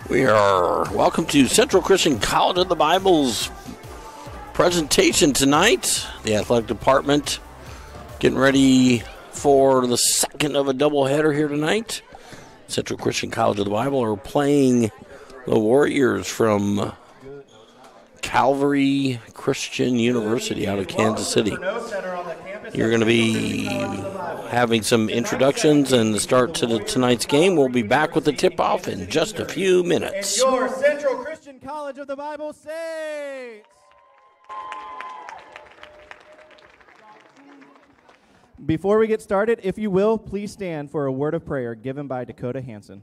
Welcome to Central Christian College of the Bible's presentation tonight. The athletic department getting ready for the second of a doubleheader here tonight. Central Christian College of the Bible are playing the Warriors from Calvary Christian University out of Kansas City. You're going to be having some introductions and the start to tonight's game. We'll be back with the tip-off in just a few minutes. And your Central Christian College of the Bible Saints. Before we get started, if you will, please stand for a word of prayer given by Dakota Hansen.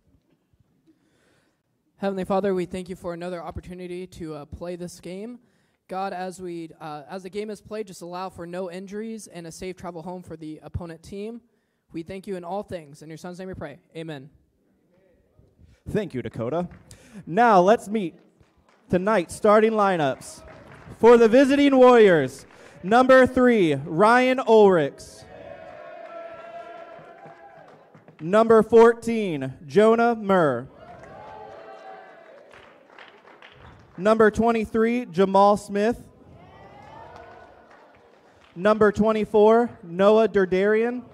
Heavenly Father, we thank you for another opportunity to play this game. God, as the game is played, just allow for no injuries and a safe travel home for the opponent team. We thank you in all things. In your Son's name we pray. Amen. Thank you, Dakota. Now let's meet tonight's starting lineups. For the visiting Warriors, number 3, Ryan Ulrichs. Number 14, Jonah Murr. Number 23, Jamal Smith. Number 24, Noah Derdarian.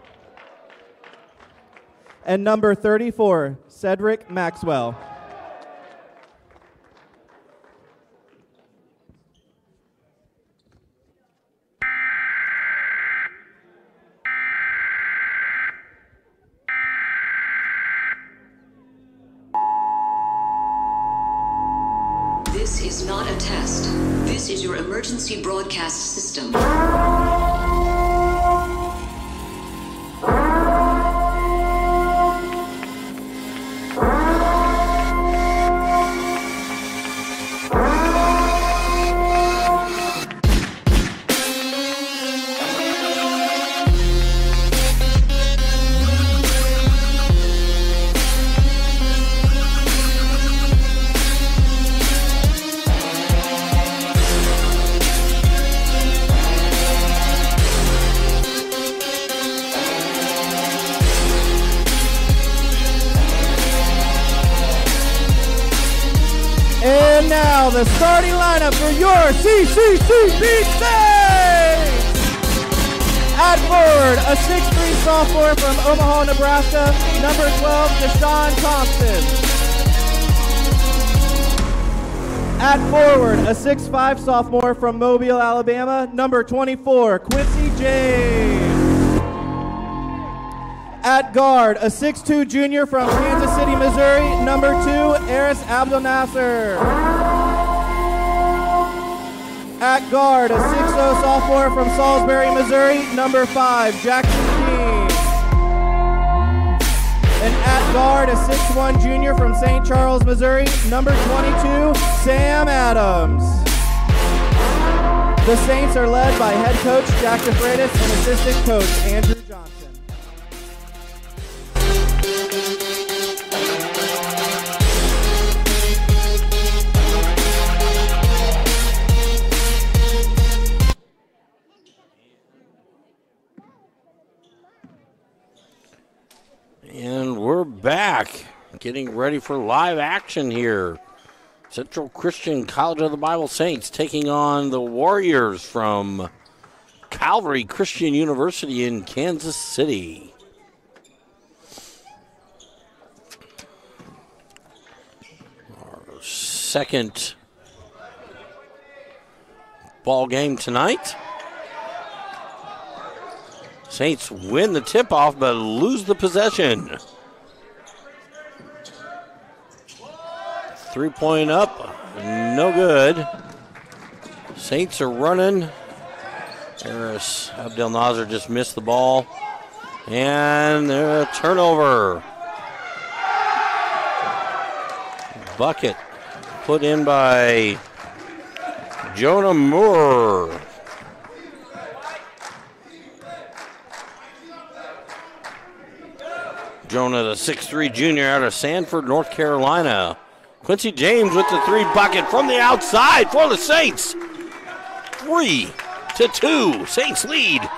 And number 34, Cedric Maxwell. This is not a test. This is your emergency broadcast system. And now the starting lineup for your CCCB Saints! At forward, a 6'3" sophomore from Omaha, Nebraska, number 12, Deshaun Thompson. At forward, a 6'5" sophomore from Mobile, Alabama, number 24, Quincy James. At guard, a 6'2" junior from Kansas City, Missouri, number 2, Aris Abdel Nasser. At guard, a 6'0" sophomore from Salisbury, Missouri, number 5, Jackson King. And at guard, a 6'1" junior from St. Charles, Missouri, number 22, Sam Adams. The Saints are led by head coach Jack DeFreitas and assistant coach Andrew Johnson. And we're back, getting ready for live action here. Central Christian College of the Bible Saints taking on the Warriors from Calvary Christian University in Kansas City. Our second ball game tonight. Saints win the tip-off, but lose the possession. 3-point up, no good. Saints are running. Aris Abdel Nasser just missed the ball. And a turnover. Bucket put in by Jonah Moore. Jonah, the 6'3" junior out of Sanford, North Carolina. Quincy James with the 3 bucket from the outside for the Saints. 3-2, Saints lead.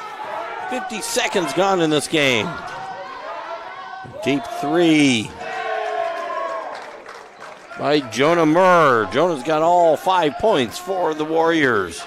50 seconds gone in this game. Deep 3. by Jonah Murr. Jonah's got all 5 points for the Warriors.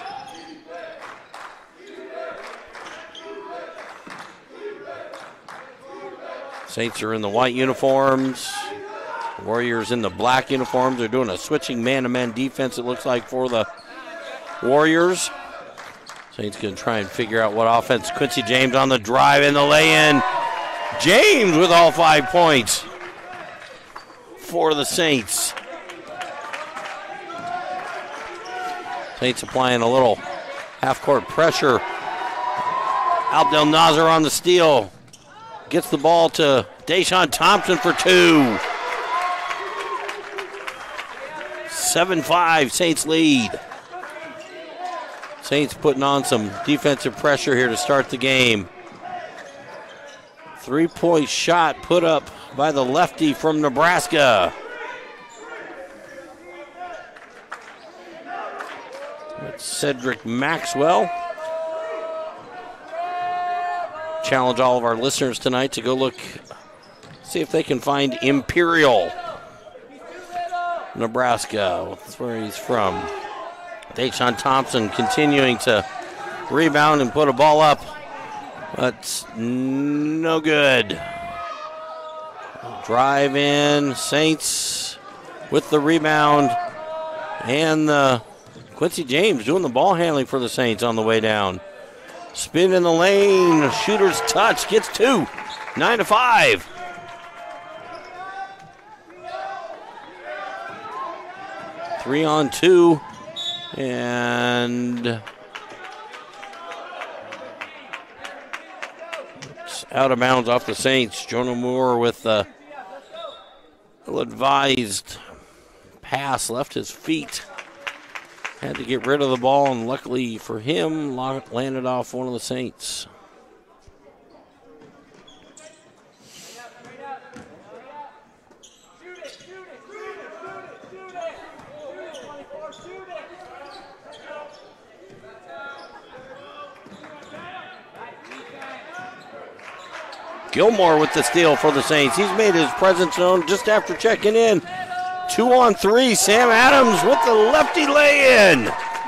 Saints are in the white uniforms. Warriors in the black uniforms. They're doing a switching man-to-man defense, it looks like, for the Warriors. Saints going to try and figure out what offense. Quincy James on the drive and the lay-in. James with all 5 points for the Saints. Saints applying a little half-court pressure. Abdel Nasser on the steal. Gets the ball to Deshaun Thompson for 2. 7-5, Saints lead. Saints putting on some defensive pressure here to start the game. 3-point shot put up by the lefty from Nebraska. It's Cedric Maxwell. Challenge all of our listeners tonight to go look, see if they can find Imperial, Nebraska. That's where he's from. Deshaun Thompson continuing to rebound and put a ball up, but no good. Drive in, Saints with the rebound, and Quincy James doing the ball handling for the Saints on the way down. Spin in the lane, shooter's touch, gets 2, 9-5. Three on 2, and it's out of bounds off the Saints. Jonah Moore with a ill-advised pass, left his feet. Had to get rid of the ball, and luckily for him, landed off one of the Saints. Gilmore with the steal for the Saints. He's made his presence known just after checking in. 2 on 3, Sam Adams with the lefty lay-in.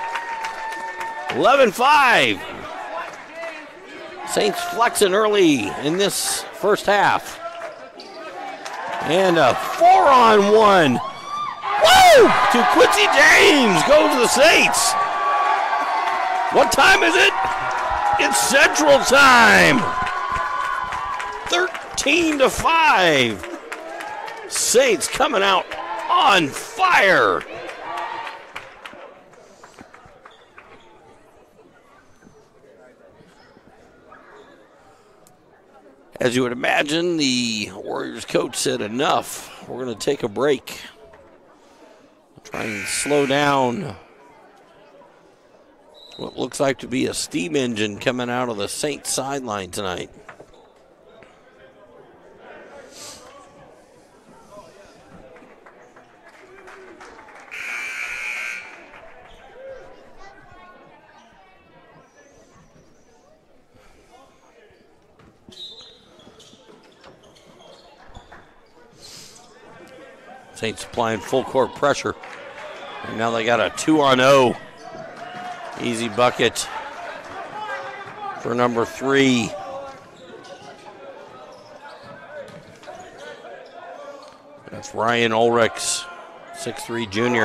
11-5. Saints flexing early in this first half. And a 4 on 1. Woo! To Quincy James goes the Saints. What time is it? It's Central Time. 13-5. Saints coming out on fire. As you would imagine, the Warriors coach said enough. We're going to take a break. Try and slow down what looks like to be a steam engine coming out of the Saints sideline tonight. Saints applying full court pressure. And now they got a 2 on 0. Easy bucket for number 3. That's Ryan Ulrichs, 6'3" junior.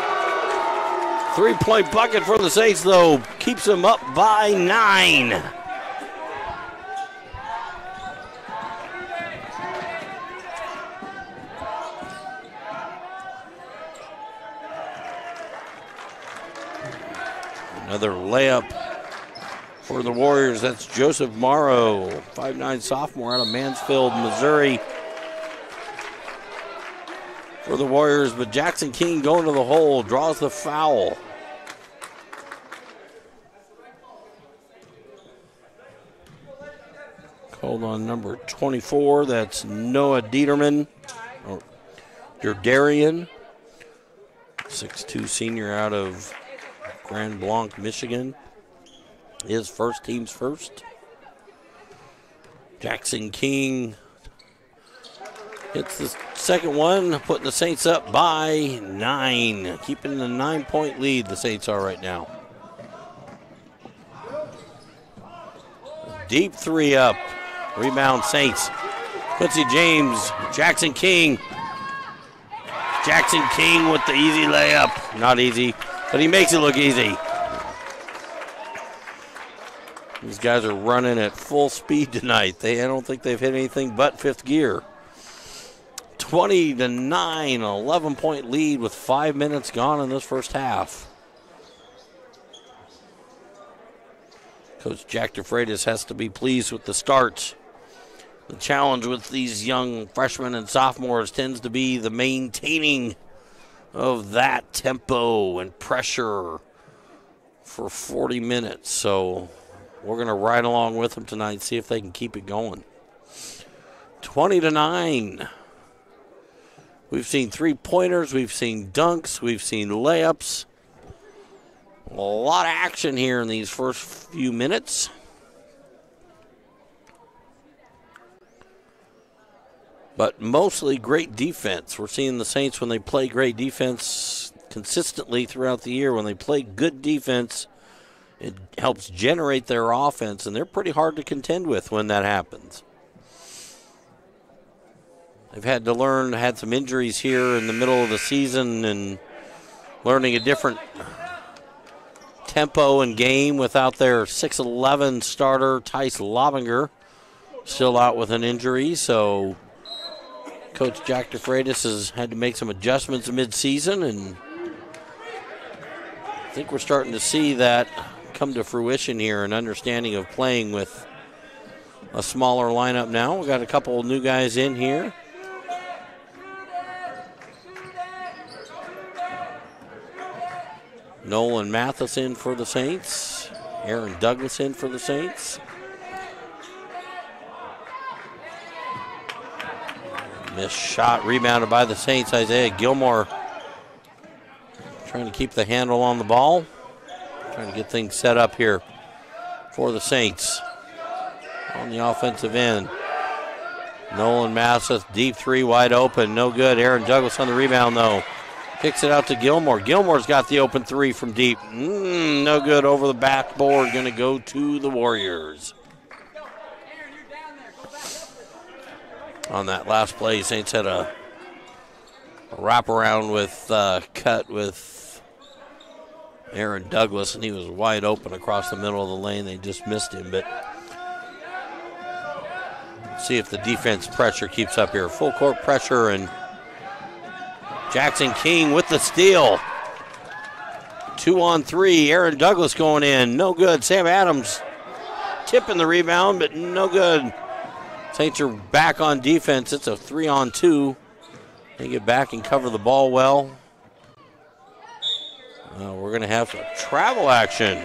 3-point bucket for the Saints, though. Keeps them up by 9. Another layup for the Warriors. That's Joseph Morrow, 5'9" sophomore out of Mansfield, Missouri. For the Warriors, but Jackson King going to the hole, draws the foul. Called on number 24, that's Noah Dieterman, or Derdarian, 6'2" senior out of Grand Blanc, Michigan. His first, team's first. Jackson King Hits the second one, putting the Saints up by 9. Keeping the 9-point lead, the Saints are right now. Deep three up. Rebound Saints. Quincy James, Jackson King. Jackson King with the easy layup. Not easy, but he makes it look easy. These guys are running at full speed tonight. I don't think they've hit anything but fifth gear. 20-9, 11-point lead with 5 minutes gone in this first half. Coach Jack DeFreitas has to be pleased with the start. The challenge with these young freshmen and sophomores tends to be the maintaining of that tempo and pressure for 40 minutes. So we're going to ride along with them tonight, see if they can keep it going. 20-9. We've seen three-pointers, we've seen dunks, we've seen layups. A lot of action here in these first few minutes. But mostly great defense. We're seeing the Saints, when they play great defense consistently throughout the year, when they play good defense, it helps generate their offense, and they're pretty hard to contend with when that happens. They've had to learn, had some injuries here in the middle of the season, and learning a different tempo and game without their 6'11 starter, Tice Lobinger, still out with an injury. So Coach Jack DeFreitas has had to make some adjustments mid-season, and I think we're starting to see that come to fruition here, an understanding of playing with a smaller lineup now. We've got a couple of new guys in here. Nolan Mathis in for the Saints. Aaron Douglas in for the Saints. Missed shot, rebounded by the Saints. Isaiah Gilmore trying to keep the handle on the ball. Trying to get things set up here for the Saints on the offensive end. Nolan Mathis, deep three, wide open, no good. Aaron Douglas on the rebound, though. Kicks it out to Gilmore. Gilmore's got the open three from deep. No good, over the backboard. Going to go to the Warriors. On that last play, Saints had a wraparound with cut with Aaron Douglas, and he was wide open across the middle of the lane. They just missed him, but see if the defense pressure keeps up here. Full court pressure, and Jackson King with the steal. 2-on-3. Aaron Douglas going in. No good. Sam Adams tipping the rebound, but no good. Saints are back on defense. It's a 3-on-2. They get back and cover the ball well. We're going to have some travel action.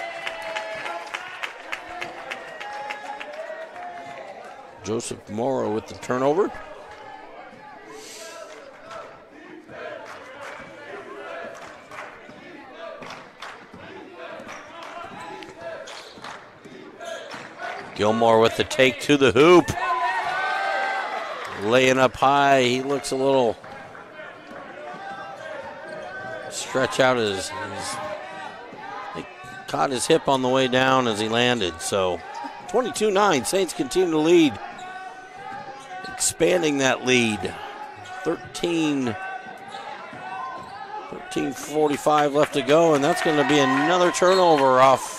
Joseph Morrow with the turnover. Gilmore with the take to the hoop. Laying up high. He looks a little stretch out he caught his hip on the way down as he landed. So 22-9. Saints continue to lead. Expanding that lead. 13:45 left to go, and that's going to be another turnover off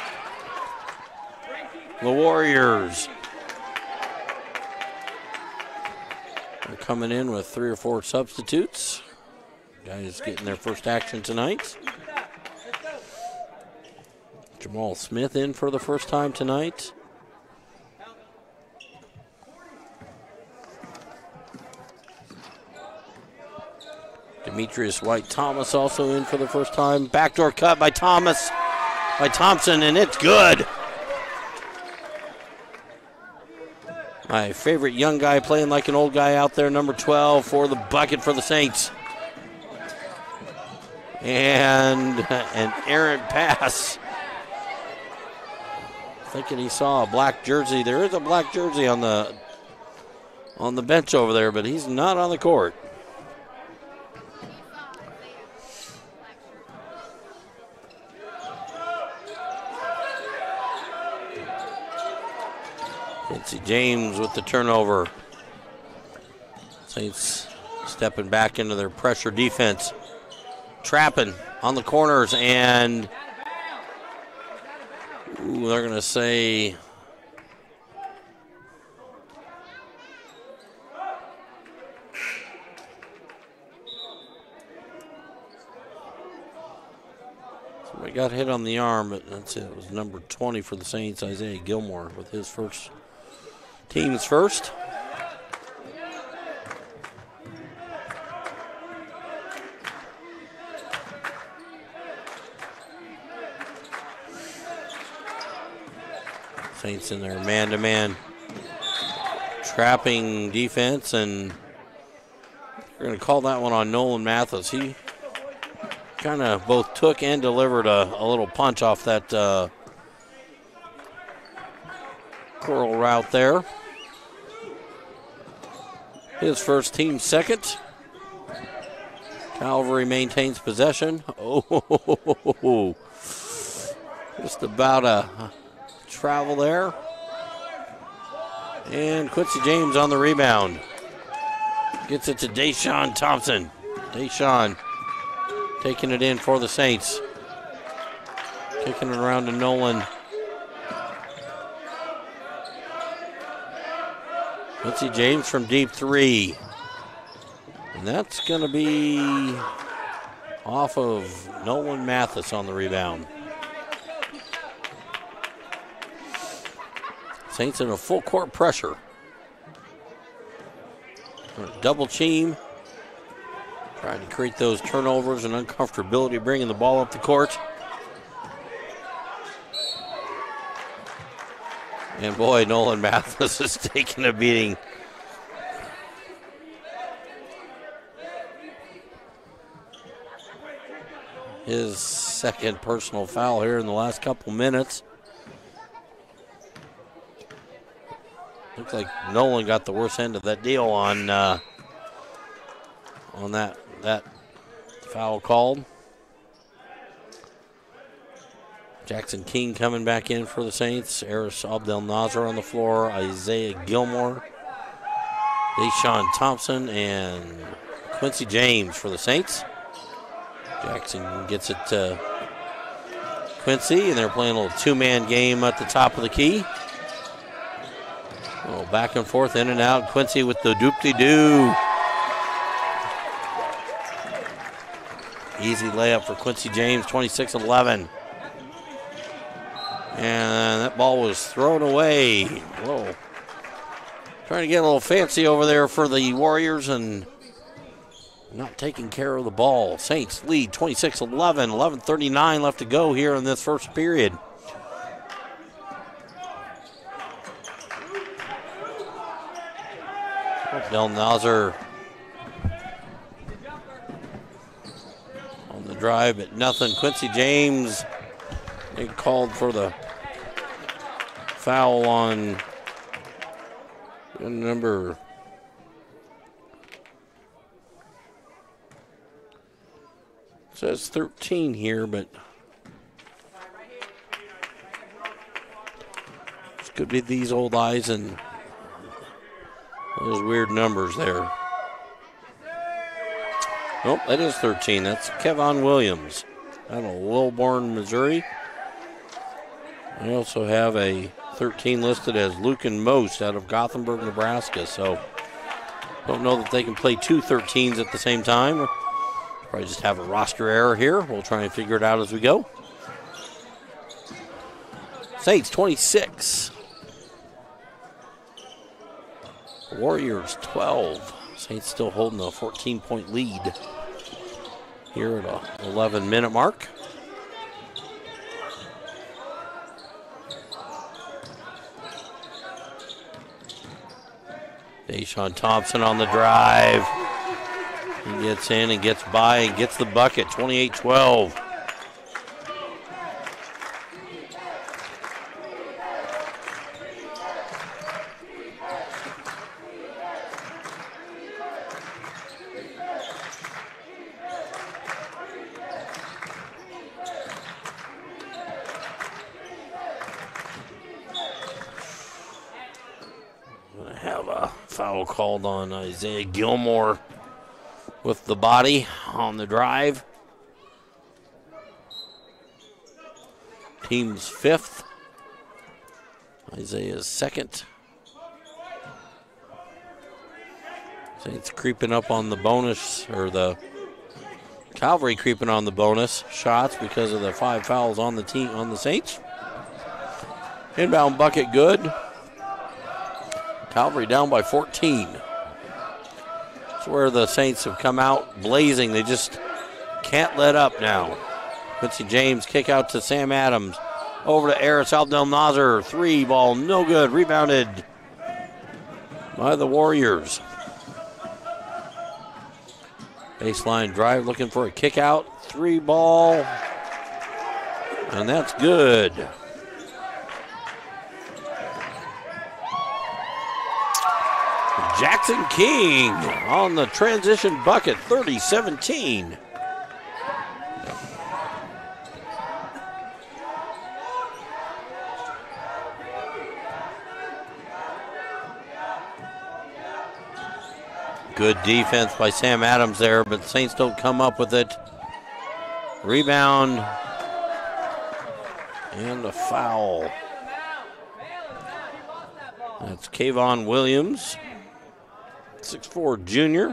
the Warriors. They're coming in with 3 or 4 substitutes. Guys getting their first action tonight. Jamal Smith in for the first time tonight. Demetrius White-Thomas also in for the first time. Backdoor cut by Thompson, and it's good. My favorite young guy playing like an old guy out there, number 12 for the bucket for the Saints. And an errant pass. Thinking he saw a black jersey. There is a black jersey on the on the bench over there, but he's not on the court. Quincy James with the turnover. Saints stepping back into their pressure defense. Trapping on the corners, and they're going to say somebody got hit on the arm, but that's it. It was number 20 for the Saints, Isaiah Gilmore, with his team's first. Saints in their man-to-man trapping defense, and we're going to call that one on Nolan Mathis. He kind of both took and delivered a little punch off that curl route there. His first, team second. Calvary maintains possession. Oh, just about a travel there. And Quincy James on the rebound. Gets it to Deshaun Thompson. Deshaun taking it in for the Saints. Kicking it around to Nolan. Quincy James from deep three. And that's going to be off of Nolan Mathis on the rebound. Saints in a full court pressure. Double team. Trying to create those turnovers and uncomfortability, bringing the ball up the court. And boy, Nolan Mathis is taking a beating. His second personal foul here in the last couple minutes. Looks like Nolan got the worst end of that deal on that foul called. Jackson King coming back in for the Saints. Eris Abdel Nasser on the floor. Isaiah Gilmore. Deshaun Thompson and Quincy James for the Saints. Jackson gets it to Quincy, and they're playing a little two-man game at the top of the key. A little back and forth, in and out. Quincy with the doop-de-doo. Easy layup for Quincy James, 26-11. And that ball was thrown away. Whoa. Trying to get a little fancy over there for the Warriors and not taking care of the ball. Saints lead 26-11, 11:39 left to go here in this first period. Del Nasser on the drive, but nothing. Quincy James, they called for the foul on number says 13 here, but this could be these old eyes and those weird numbers there. Nope, that is 13. That's Kevon Williams out of Wilborn, Missouri. I also have a 13 listed as Lucan Most out of Gothenburg, Nebraska. So don't know that they can play two 13s at the same time. Probably just have a roster error here. We'll try and figure it out as we go. Saints 26. Warriors 12. Saints still holding a 14-point lead here at a 11-minute mark. Deshaun Thompson on the drive. He gets in and gets by and gets the bucket, 28-12. Foul called on Isaiah Gilmore with the body on the drive. Team's 5th. Isaiah's 2nd. Saints creeping up on the bonus, or the Calvary creeping on the bonus shots because of the 5 fouls on the team, on the Saints. Inbound bucket good. Calvary down by 14. That's where the Saints have come out blazing. They just can't let up now. Quincy James kick out to Sam Adams. Over to Eris Abdel-Nazar. 3 ball, no good. Rebounded by the Warriors. Baseline drive, looking for a kick out. 3 ball. And that's good. Jackson King on the transition bucket, 30-17. Good defense by Sam Adams there, but the Saints don't come up with it. Rebound and a foul. That's Kayvon Williams, 6'4" junior.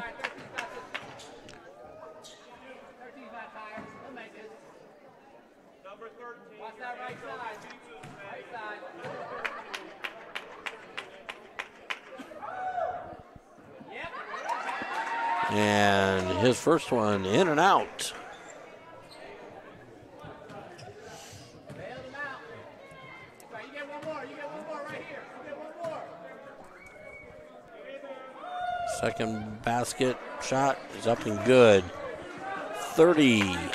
And his first one in and out. Second basket shot is up and good. 30-18.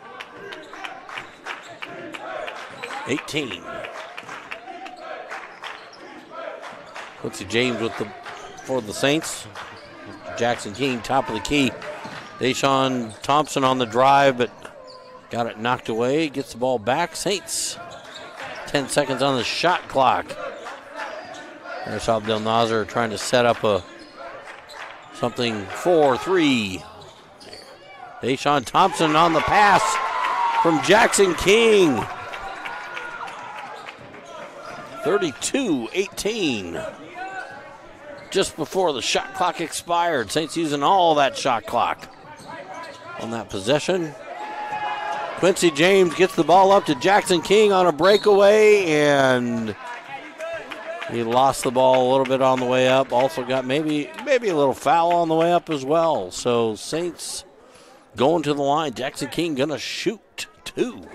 Quincy James for the Saints. Jackson King, top of the key. Deshaun Thompson on the drive, but got it knocked away. Gets the ball back. Saints, 10 seconds on the shot clock. There's Abdel-Nazar trying to set up something 4-3. Deshaun Thompson on the pass from Jackson King. 32-18. Just before the shot clock expired. Saints using all that shot clock on that possession. Quincy James gets the ball up to Jackson King on a breakaway, and he lost the ball a little bit on the way up. Also got maybe a little foul on the way up as well. So Saints going to the line. Jackson King gonna shoot 2.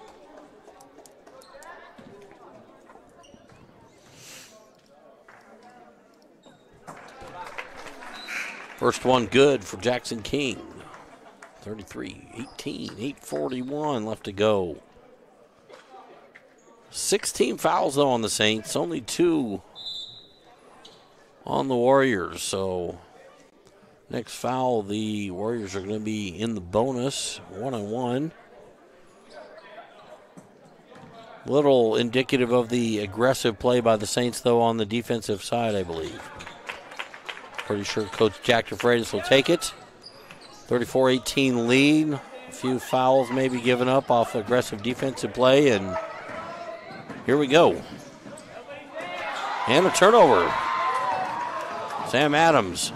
First one good for Jackson King. 33-18, 8:41 left to go. 16 fouls, though, on the Saints. Only 2 on the Warriors. So next foul, the Warriors are going to be in the bonus, 1-on-1. Little indicative of the aggressive play by the Saints, though, on the defensive side, I believe. Pretty sure Coach Jack DeFreitas will take it. 34-18 lead. A few fouls maybe given up off aggressive defensive play, and here we go. And a turnover. Sam Adams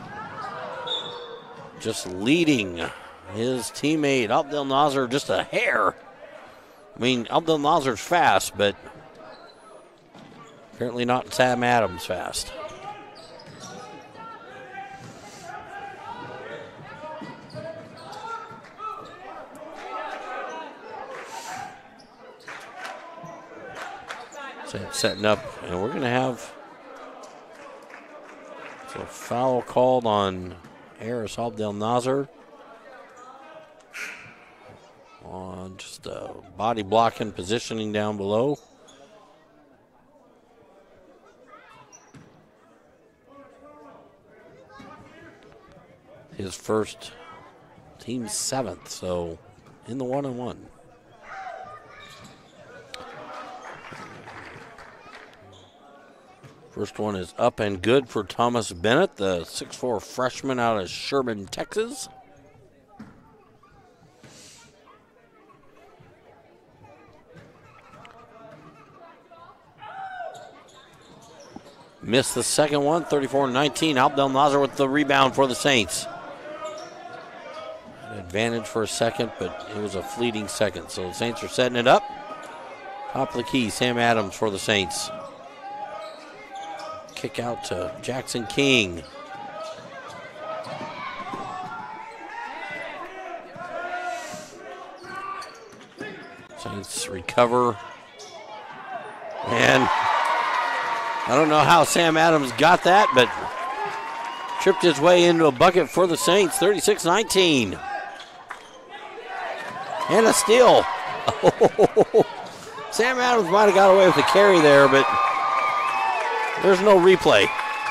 just leading his teammate Abdel-Nazar just a hair. I mean, Abdel-Nazar's fast, but apparently not Sam Adams fast. Setting up, and we're going to have a foul called on Eris Abdel-Nazar on just a body blocking positioning down below. His first, team 7th, so in the 1-on-1. First one is up and good for Thomas Bennett, the 6'4" freshman out of Sherman, Texas. Missed the second one, 34-19. Abdelnazer with the rebound for the Saints. An advantage for a second, but it was a fleeting second. So the Saints are setting it up. Top of the key, Sam Adams for the Saints. Kick out to Jackson King. Saints recover. And I don't know how Sam Adams got that, but tripped his way into a bucket for the Saints, 36-19. And a steal. Sam Adams might have got away with the carry there, but there's no replay.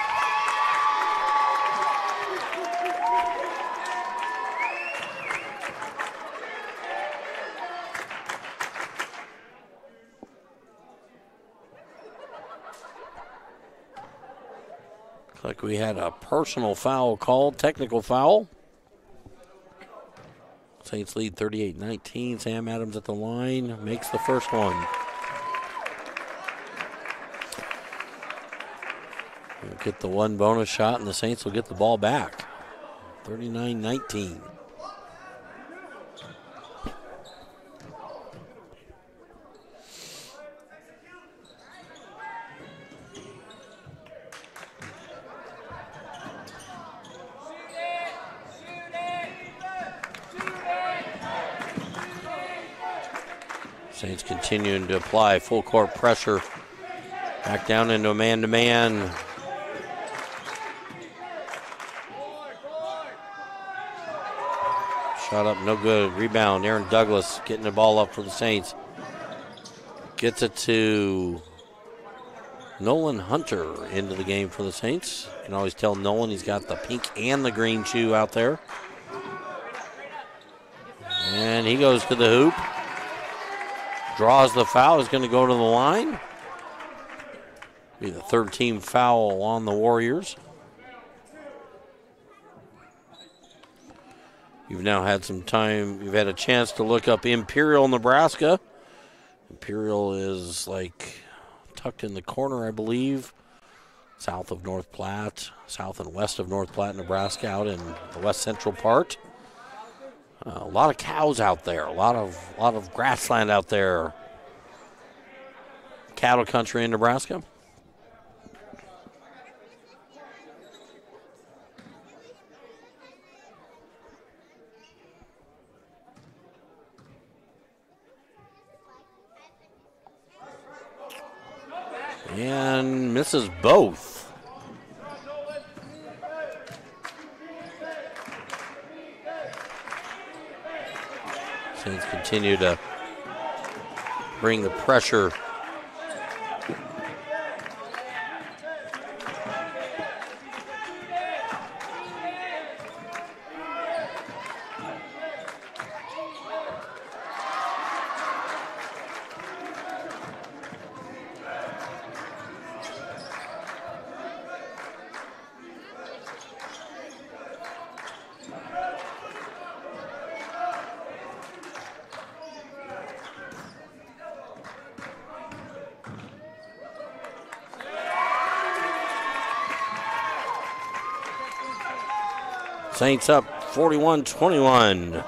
Looks like we had a personal foul called, technical foul. Saints lead 38-19. Sam Adams at the line, makes the first one. We'll get the one bonus shot, and the Saints will get the ball back. 39-19. Saints continuing to apply full court pressure. Back down into a man-to-man. Shot up, no good. Rebound, Aaron Douglas getting the ball up for the Saints. Gets it to Nolan Hunter into the game for the Saints. You can always tell Nolan he's got the pink and the green shoe out there. And he goes to the hoop. Draws the foul, is going to go to the line. Be the third team foul on the Warriors. You've now had some time, you've had a chance to look up Imperial, Nebraska. Imperial is like tucked in the corner, I believe, south of North Platte, south and west of North Platte, Nebraska, out in the west central part. A lot of cows out there, a lot of grassland out there. Cattle country in Nebraska. And misses both. Saints continue to bring the pressure. Saints up 41-21.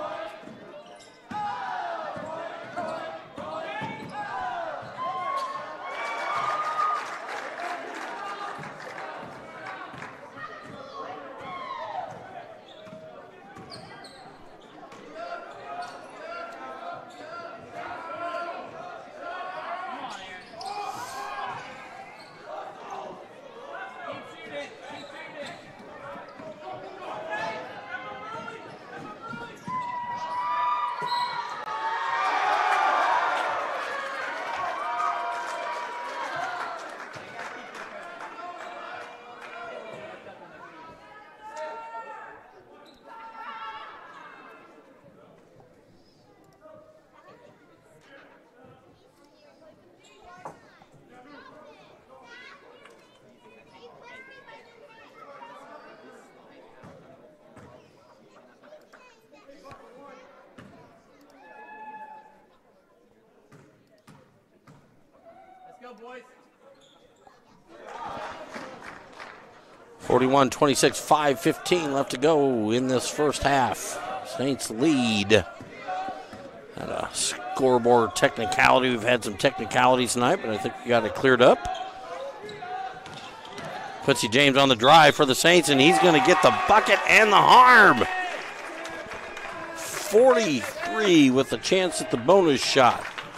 go, boys. 41-26, 5:15 left to go in this first half. Saints lead. Had a scoreboard technicality. We've had some technicalities tonight, but I think we got it cleared up. Quincy James on the drive for the Saints, and he's going to get the bucket and the harm. 43 with a chance at the bonus shot.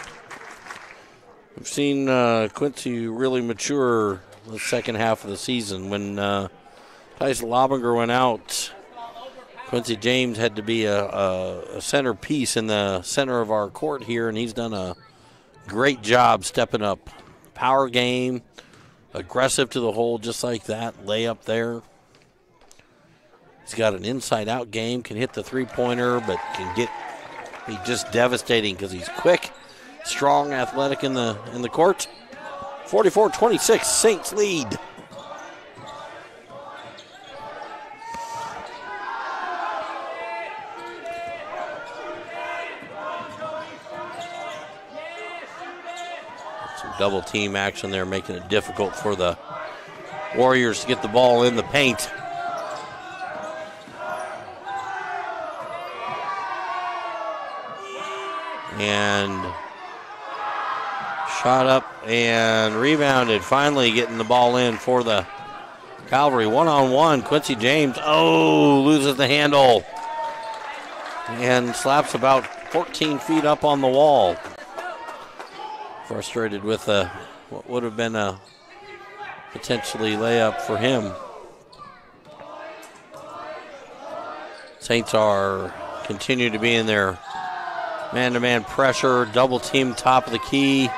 We've seen Quincy really mature the second half of the season. When Tyson Lobinger went out, Quincy James had to be a centerpiece in the center of our court here, and he's done a great job stepping up. Power game, aggressive to the hole just like that, layup there. He's got an inside-out game, can hit the three-pointer, but can be just devastating because he's quick, strong, athletic in the court. 44-26, Saints lead. Some double team action there, making it difficult for the Warriors to get the ball in the paint. And shot up and rebounded, finally getting the ball in for the Calvary. One-on-one, Quincy James, loses the handle and slaps about 14 feet up on the wall. Frustrated with what would have been a potentially layup for him. Saints continue to be in there. Man-to-man pressure, double team top of the key.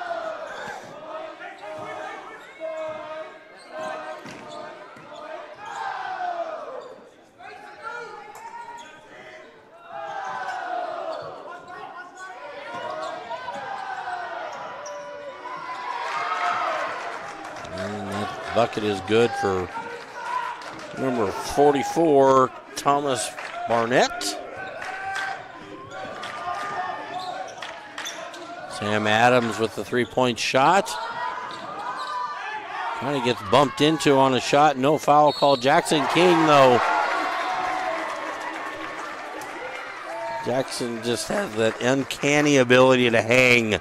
And that bucket is good for number 44, Thomas Barnett. Sam Adams with the three-point shot. Kind of gets bumped into on a shot. No foul call. Jackson King, though. Jackson just has that uncanny ability to hang,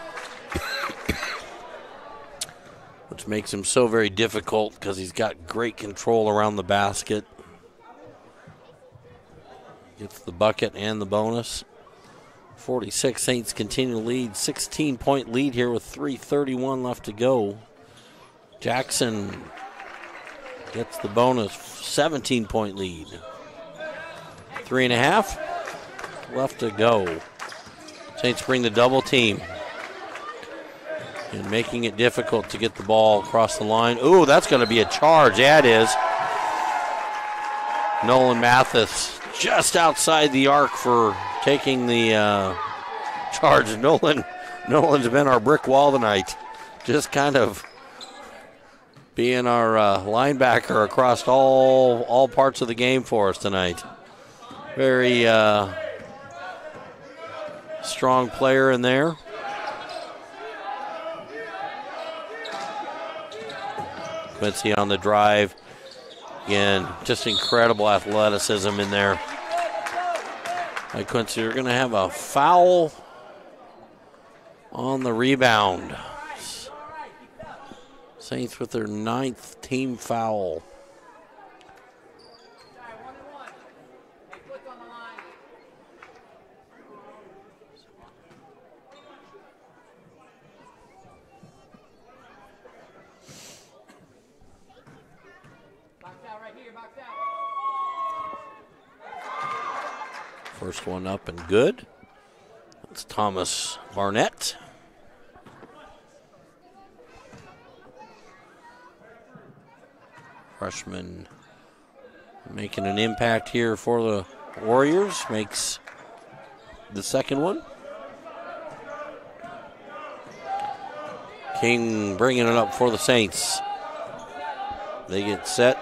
which makes him so very difficult because he's got great control around the basket. Gets the bucket and the bonus. 46, Saints continue to lead. 16-point lead here with 3:31 left to go. Jackson gets the bonus. 17-point lead. 3.5 left to go. Saints bring the double team and making it difficult to get the ball across the line. Ooh, that's going to be a charge. Yeah, it is. Nolan Mathis just outside the arc for taking the charge. Nolan's been our brick wall tonight. Just kind of being our linebacker across all parts of the game for us tonight. Very strong player in there. Quincy on the drive. Again, just incredible athleticism in there. By Quincy, you're going to have a foul on the rebound. Saints with their 9th team foul. First one up and good. That's Thomas Barnett. Freshman making an impact here for the Warriors. Makes the second one. King bringing it up for the Saints. They get set.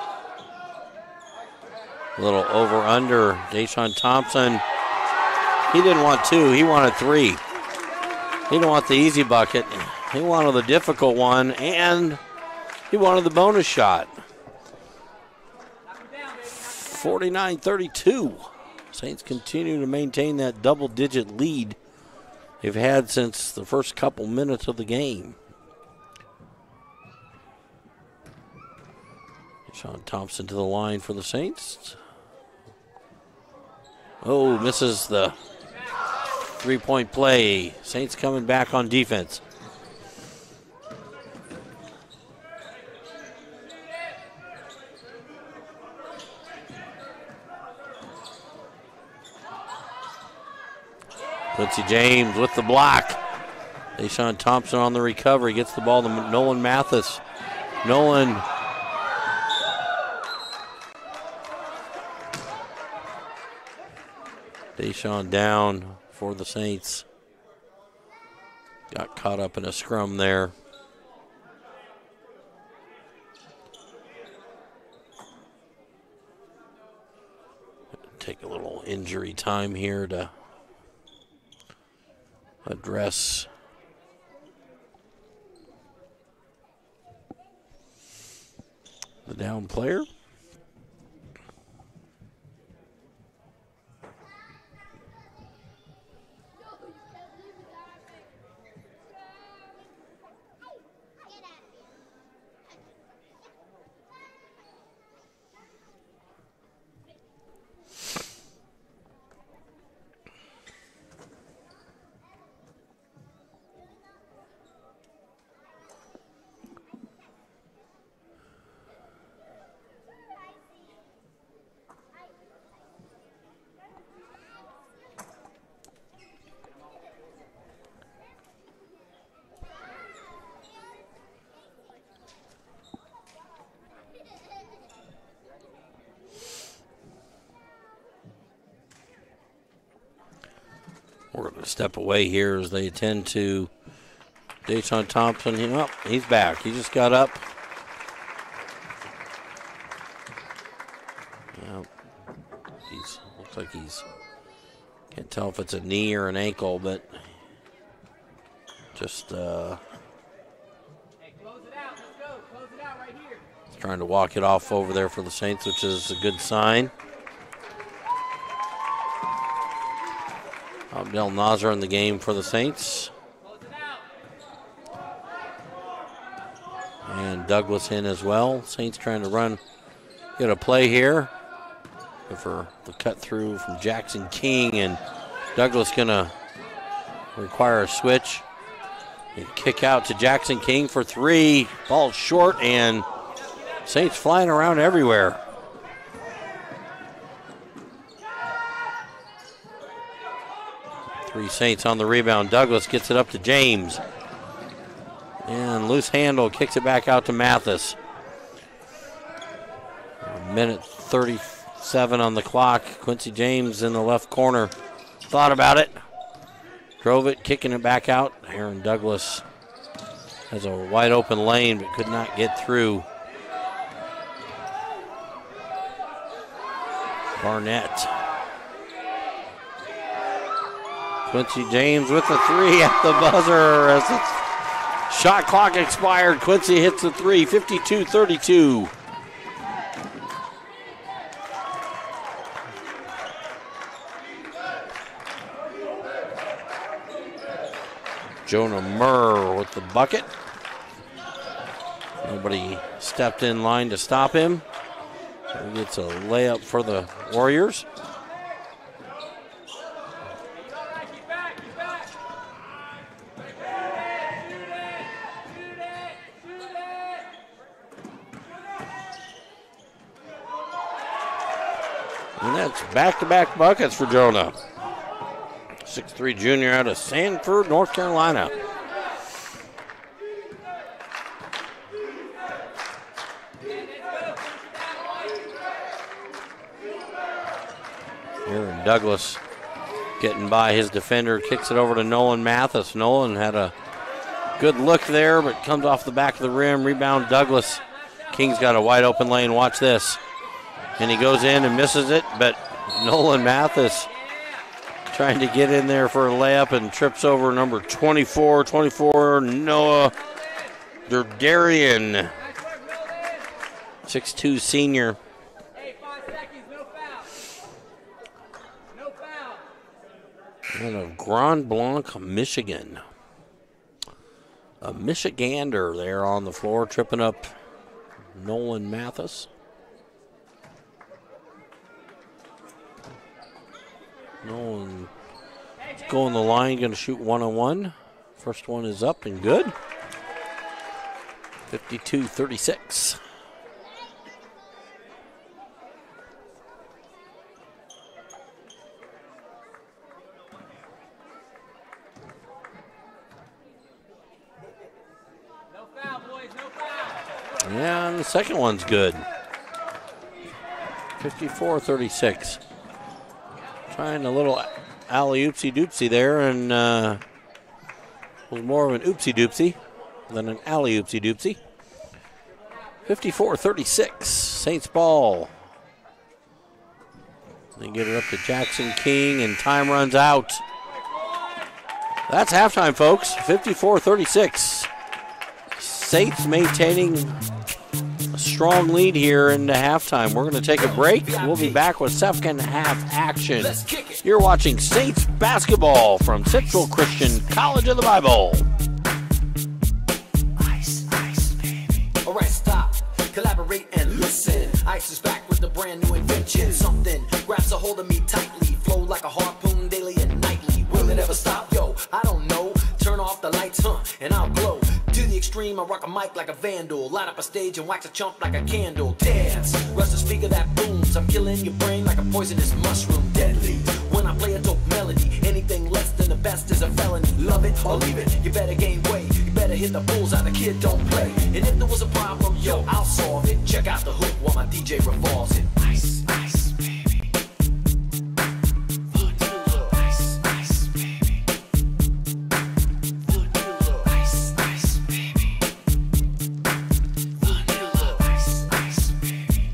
A little over-under. Deshaun Thompson He didn't want 2. He wanted 3. He didn't want the easy bucket. He wanted the difficult one, and he wanted the bonus shot. 49-32. Saints continue to maintain that double-digit lead they've had since the first couple minutes of the game. Sean Thompson to the line for the Saints. Oh, misses the three-point play. Saints coming back on defense. Quincy James with the block. Deshaun Thompson on the recovery. Gets the ball to Nolan Mathis. Nolan. Deshaun down for the Saints. Got caught up in a scrum there. Take a little injury time here to address the down player. We're going to step away here as they attend to Deshaun Thompson. He's back. He just got up. Looks like he's, can't tell if it's a knee or an ankle, but just Hey, close it out. Let's go. Close it out right here. trying to walk it off over there for the Saints, which is a good sign. Abdel Nasser in the game for the Saints. And Douglas in as well. Saints trying to get a play here. For the cut through from Jackson King, and Douglas gonna require a switch. And kick out to Jackson King for 3. Ball short, and Saints flying around everywhere. Three Saints on the rebound. Douglas gets it up to James. And loose handle, kicks it back out to Mathis. A minute 37 on the clock. Quincy James in the left corner. Thought about it. Drove it, kicking it back out. Aaron Douglas has a wide open lane but could not get through. Barnett. Quincy James with the 3 at the buzzer as the shot clock expired. Quincy hits the 3, 52-32. Jonah Murr with the bucket. Nobody stepped in line to stop him. So he gets a layup for the Warriors. And that's back-to-back buckets for Jonah. 6'3" junior out of Sanford, North Carolina. Aaron Douglas getting by his defender, kicks it over to Nolan Mathis. Nolan had a good look there, but comes off the back of the rim. Rebound Douglas. King's got a wide open lane. Watch this. And he goes in and misses it, but Nolan Mathis Trying to get in there for a layup and trips over number 24, Noah Derdarian, 6'2" senior. Hey, 5 seconds, no foul. No foul. Out of Grand Blanc, Michigan. A Michigander there on the floor, tripping up Nolan Mathis. Nolan going the line, going to shoot 1-on-1. First one is up and good. 52-36. No foul, boys, no foul. Yeah, and the second one's good. 54-36. Trying a little alley-oopsie-doopsie there, and was more of an oopsie-doopsie than an alley-oopsie-doopsie. 54-36, Saints ball. They get it up to Jackson King, and time runs out. That's halftime, folks. 54-36. Saints maintaining a strong lead here into halftime. We're going to take a break. We'll be back with second half action. You're watching Saints basketball from Central Christian College of the Bible. Ice, baby. All right, stop, collaborate and listen. Ice is back with a brand new invention. Something grabs a hold of me tightly, flow like a harpoon daily and nightly. Will it ever stop? Yo, I don't know. Turn off the lights, and I'll glow. To the extreme, I rock a mic like a vandal. Light up a stage and wax a chump like a candle. Dance, rush the speaker that booms. I'm killing your brain like a poisonous mushroom. Deadly, when I play a dope melody. Anything less than the best is a felony. Love it or leave it, you better gain weight. You better hit the bullseye, the kid don't play. And if there was a problem, yo, I'll solve it. Check out the hook while my DJ revolves it. Ice, ice, baby. Ice, ice, baby. Ice, ice, baby. Ice, ice, baby.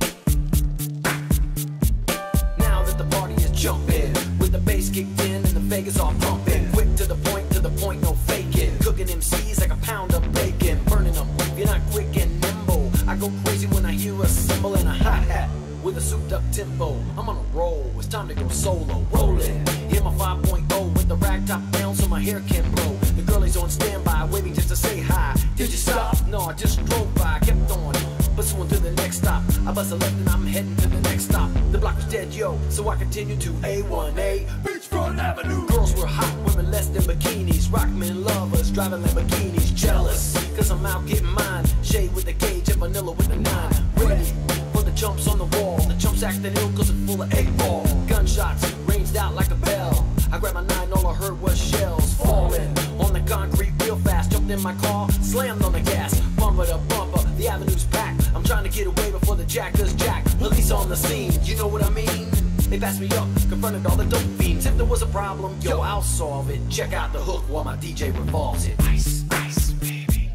Now that the party is jumping, with the bass kicked in and the Vegas all pumping. Quick to the point, no faking. Cooking MCs like a pound of bacon. Burning them, if you're not quick and nimble. I go crazy when I hear a cymbal and a hi-hat with a souped up tempo. I'm on a roll, it's time to go solo. Rolling, hit my 5.0 with the rag top down so my hair can blow. The girlie's on standby, waiting just to say hi. Did you stop? No, I just drove by, kept on. Pursuing to the next stop. I bust a left and I'm heading to the next stop. The block was dead, yo, so I continued to A1A Beachfront Avenue. Girls were hot, women less than bikinis. Rockmen lovers, driving Lamborghinis. Jealous, cause I'm out getting mine. Shade with the gauge and vanilla with the 9. Ready for the chumps on the wall. The chumps acting ill cause it's full of 8-ball. Gunshots ranged out like a bell. I grabbed my 9, all I heard was shells falling on the concrete real fast. Jumped in my car, slammed on the gas. Bumper to bumper, the avenue's packed. I'm trying to get away before the jackers jack. Police on the scene, you know what I mean? They passed me up, confronted all the dope fiends. If there was a problem, yo, I'll solve it. Check out the hook while my DJ revolves it. Ice, ice, baby.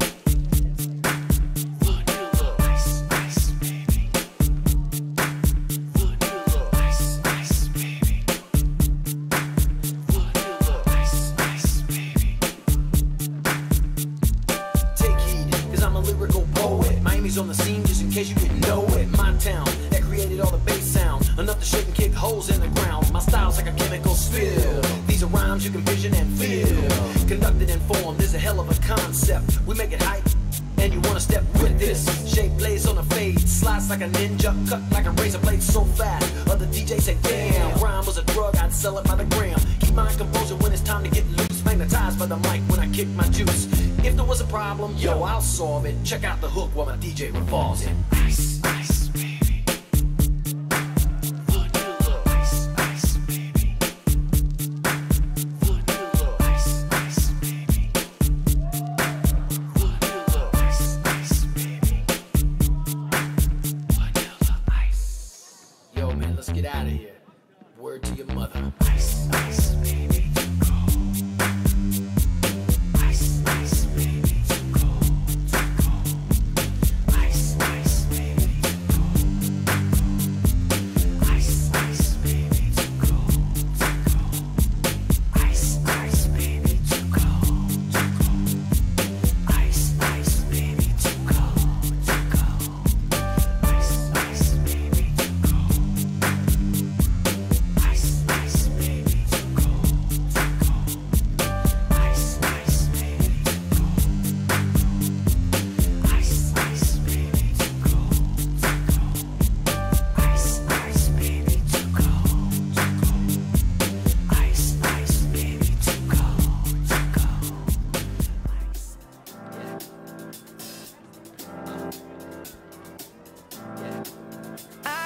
Ice, ice, baby. Ice, ice, baby. Ice, ice, baby. Take heed, cause I'm a lyrical poet. Miami's on the scene just in case you didn't know it. My town, that created all the bass sound. Enough to shake and kick holes in the ground. My style's like a chemical spill. These are rhymes you can vision and feel. Conducted and formed, there's a hell of a concept. We make it hype, and you wanna step with this. Shape plays on a fade, slice like a ninja, cut like a razor blade so fast. Other DJs say, damn, rhyme was a drug, I'd sell it by the gram. Keep my composure when it's time to get loose. Magnetized by the mic when I kick my juice. If there was a problem, yo, I'll solve it. Check out the hook while my DJ revolves it. Ice, ice, baby. Ice, ice, baby. Ice, ice, baby. Ice, ice, baby. Vanilla ice. Yo, man, let's get out of here. Word to your mother. Ice, ice, baby. Ice, ice, baby. Ice, ice, baby. Ice, ice, baby.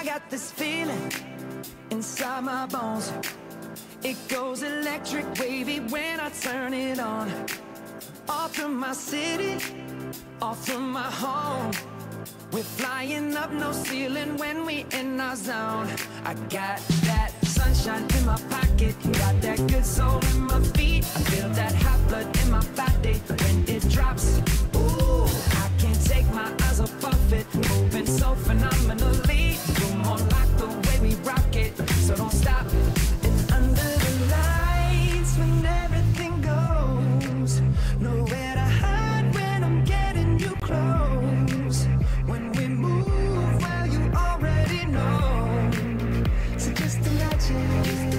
got this feeling inside my bones. It goes electric wavy when I turn it on. Off from my city, off from my home. We're flying up, no ceiling when we in our zone. I got that sunshine in my pocket, got that good soul in my feet. I feel that hot blood in my body when it drops. Ooh, I can't take my eyes off it, moving so phenomenally. You're more like the way we rock it, so don't stop. And under the lights when everything goes, nowhere to hide when I'm getting you close. When we move, well, you already know. So just imagine.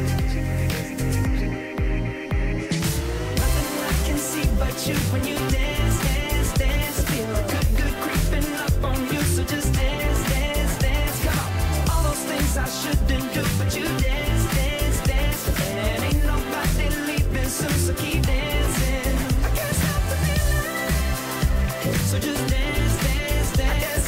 Nothing I can see but you when you dance, dance, dance. Feel good, good creeping up on you. So just dance, dance, dance. Come on. All those things I shouldn't do, but you dance, dance, dance. And ain't nobody leaving soon, so keep dancing. I can't stop the feeling. So just dance, dance, dance.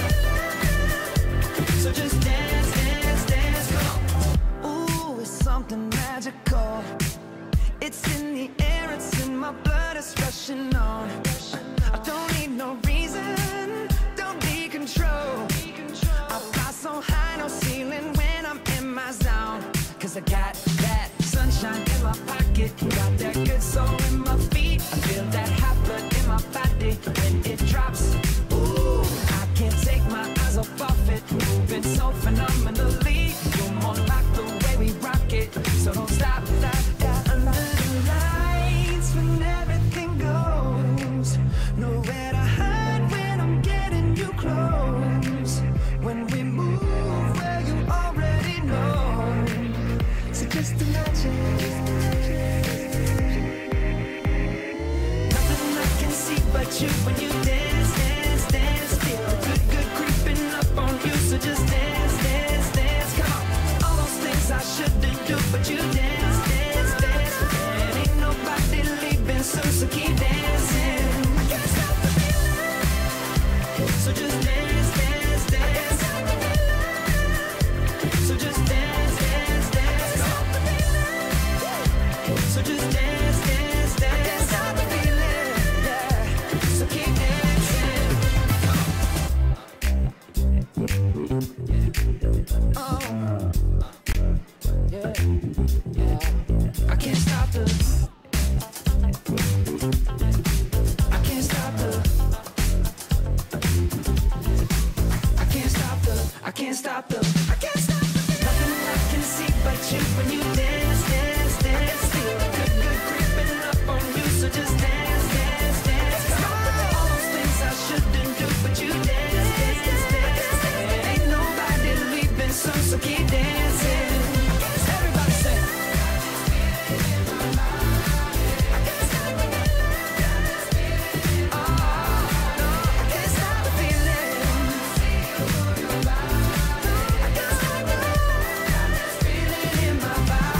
So just dance, dance, dance, come on. Ooh, it's something magical. It's in the air, it's in my blood, it's rushing on. I don't need no reason, don't be control. I fly so high, no ceiling when I'm in my zone. Cause I got that sunshine in my pocket, got that good soul in my feet. I feel that hot blood in my body when it drops. Ooh, I can't take my eyes off it, moving so phenomenally. You're more like the way we rock it, so don't stop, stop, stop. Under the lights when everything goes, nowhere to hide when I'm getting you close. When we move, well, you already know. So just imagine. Nothing I can see but you when you dance, dance, dance. Feel good, good creeping up on you. So just dance, dance, dance. Come on. All those things I shouldn't do, but you dance, dance, dance. And ain't nobody leaving soon, so keep dancing. I can't stop the feeling. So just dance, dance, dance. So just dance, dance, dance. So just dance, dance, dance. I can't stop the feeling, yeah. So keep dancing. Oh, yeah, yeah. I can't stop the. I can't stop the. I can't stop the. I can't stop the. I can't stop the. Nothing I can see but you when you dance, dance, dance. Feel good, good creeping up on you. So just dance, dance, dance. Come on. All those things I shouldn't do, but you dance, dance, dance. And ain't nobody leaving soon, so keep dancing. Everybody say. I can't stop the feeling. Oh, no, I can't stop the feeling. I can't stop the feeling in my body.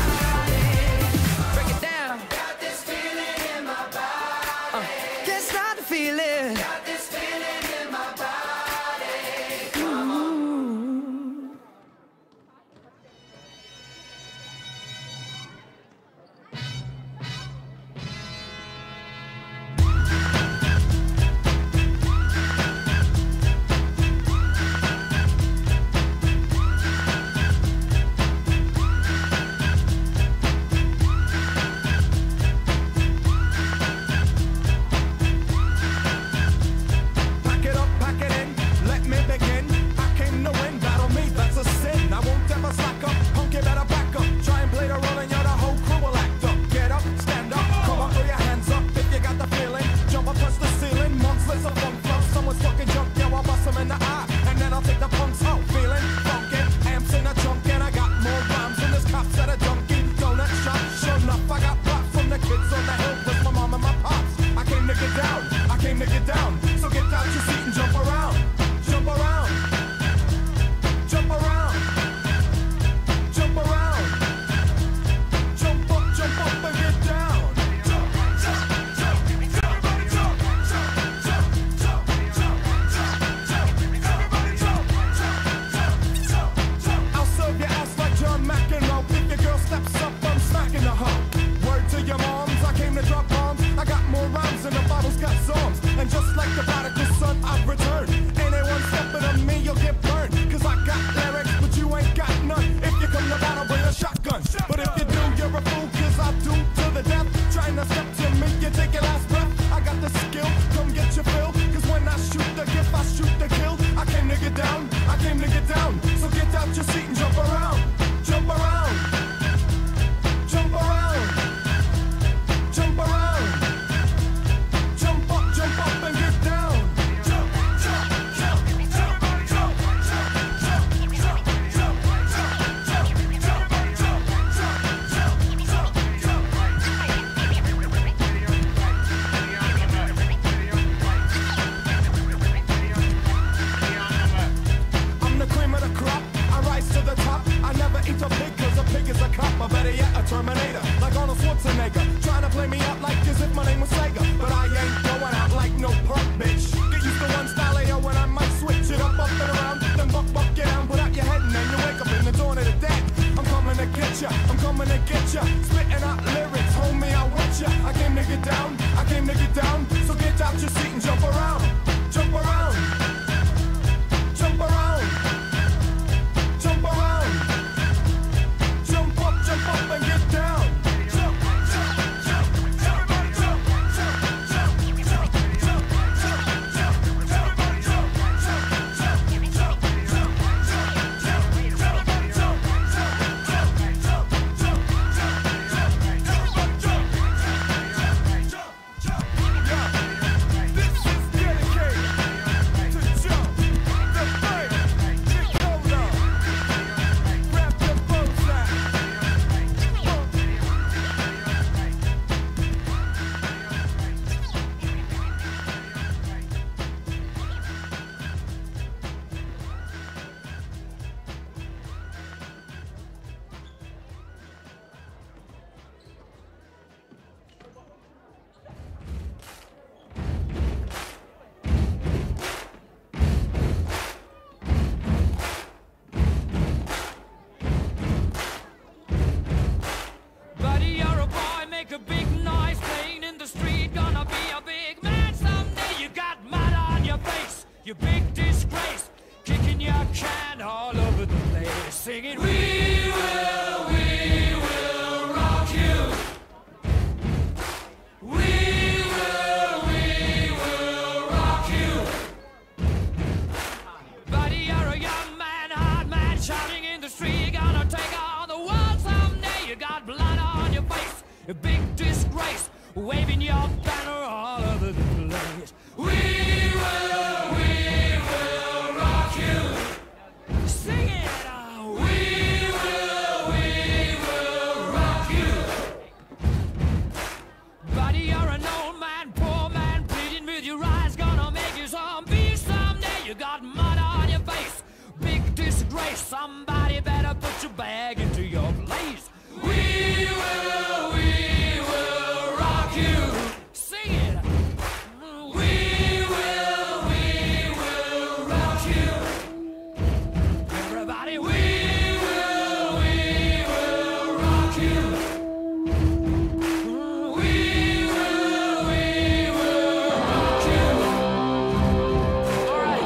get down. So get out your seat and jump around. Jump around. Jump around. Jump around. Jump up and get down. Jump, jump, jump, jump, jump, jump, jump, jump, jump, jump, I'm the cream of the crop. I rise to the top. I never eat a pig cause a pig is a cop. Or better yet, a Terminator. Like Arnold Schwarzenegger. Trying to play me out like as if my name was Sega. But I ain't going out like no punk bitch. Get used to one style of yo when I might switch it up and around. Then buck, get down, put out your head and then you wake up in the dawn of the dead. I'm coming to get ya, I'm coming to get ya. Spitting out lyrics, homie, I want ya. I came to get down, I came to get down. So get out your seat and jump around. Jump around. Jump around. Jump around. Jump up and get down. Jump, jump, jump, everybody jump, jump, jump, jump, jump, jump, jump, everybody jump, jump, jump, jump, jump, jump, jump, everybody jump, jump, jump, jump, jump, everybody jump, jump, jump. Yeah, this is dedicated to jump the thing. Get hold up. Grab your bows out. Buddy, you're a boy, make a big noise playing in the street. Gonna be a big man someday. You got mud on your face, you big disgrace. Kicking your can all over the place. Singing, we will rock you. We will rock you. Buddy, you're a young man, hard man, shouting in the street. Gonna take on the world someday. You got blood on your face, a big disgrace, waving your banner all over the place. We will rock you. Sing it. We will rock you. Buddy, you're an old man, poor man, pleading with your eyes. Gonna make you zombie someday. You got mud on your face, big disgrace. Somebody better put your bag into your place. We will rock you. Sing it. We will rock you. Everybody, we will rock you. We will rock you. All right.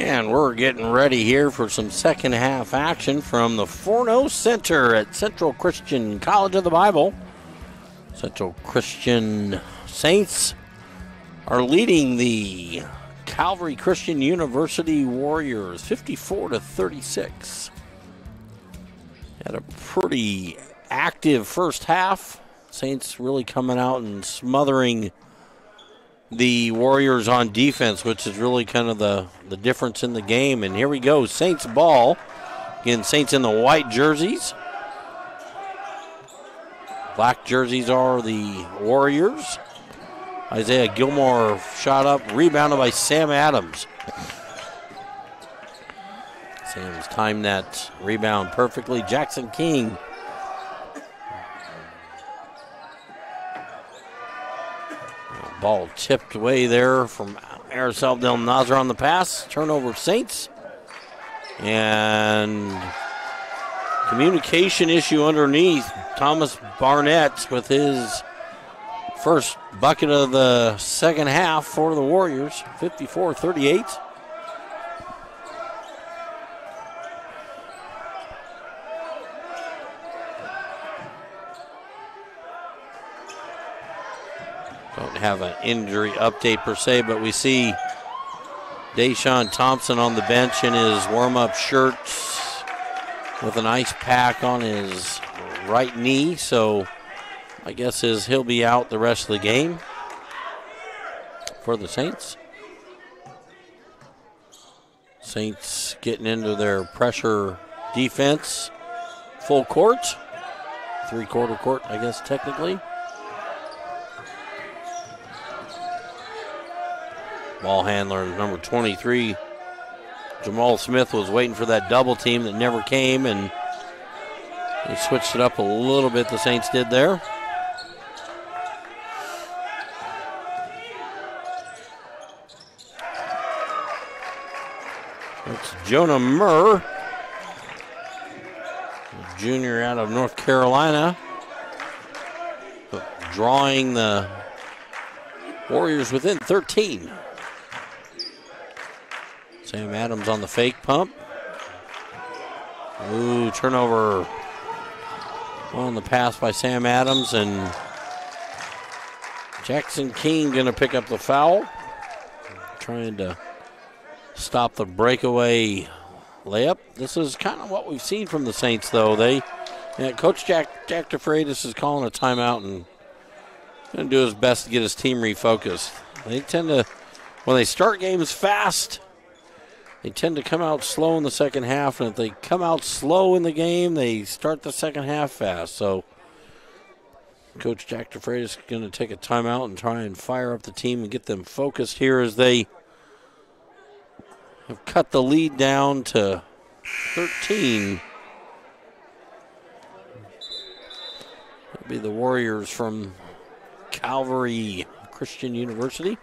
And we're getting ready here for some second half action from the Forno Center at Central Christian College of the Bible. Central Christian Saints are leading the Calvary Christian University Warriors 54-36. Had a pretty active first half. Saints really coming out and smothering the Warriors on defense, which is really kind of the difference in the game. And here we go, Saints ball. Again, Saints in the white jerseys. Black jerseys are the Warriors. Isaiah Gilmore shot up, rebounded by Sam Adams. Sam's timed that rebound perfectly. Jackson King. Ball tipped away there from Aracel Del Nazar on the pass. Turnover Saints. And communication issue underneath. Thomas Barnett with his first bucket of the second half for the Warriors. 54-38. Don't have an injury update per se, but we see Deshaun Thompson on the bench in his warm-up shirt with an ice pack on his right knee, so I guess he'll be out the rest of the game for the Saints. Saints getting into their pressure defense. Full court. Three-quarter court, I guess, technically. Ball handler number 23, Jamal Smith, was waiting for that double team that never came, and he switched it up a little bit, the Saints did there. It's Jonah Murr, a junior out of North Carolina, drawing the Warriors within 13. Sam Adams on the fake pump. Ooh, turnover on the pass by Sam Adams, and Jackson King going to pick up the foul. Trying to stop the breakaway layup. This is kind of what we've seen from the Saints, though. Coach Jack DeFreitas is calling a timeout and going to do his best to get his team refocused. They tend to, when they start games fast, they tend to come out slow in the second half, and if they come out slow in the game, they start the second half fast. So Coach Jack DeFreitas is going to take a timeout and try and fire up the team and get them focused here as they have cut the lead down to 13. That'll be the Warriors from Calvary Christian University.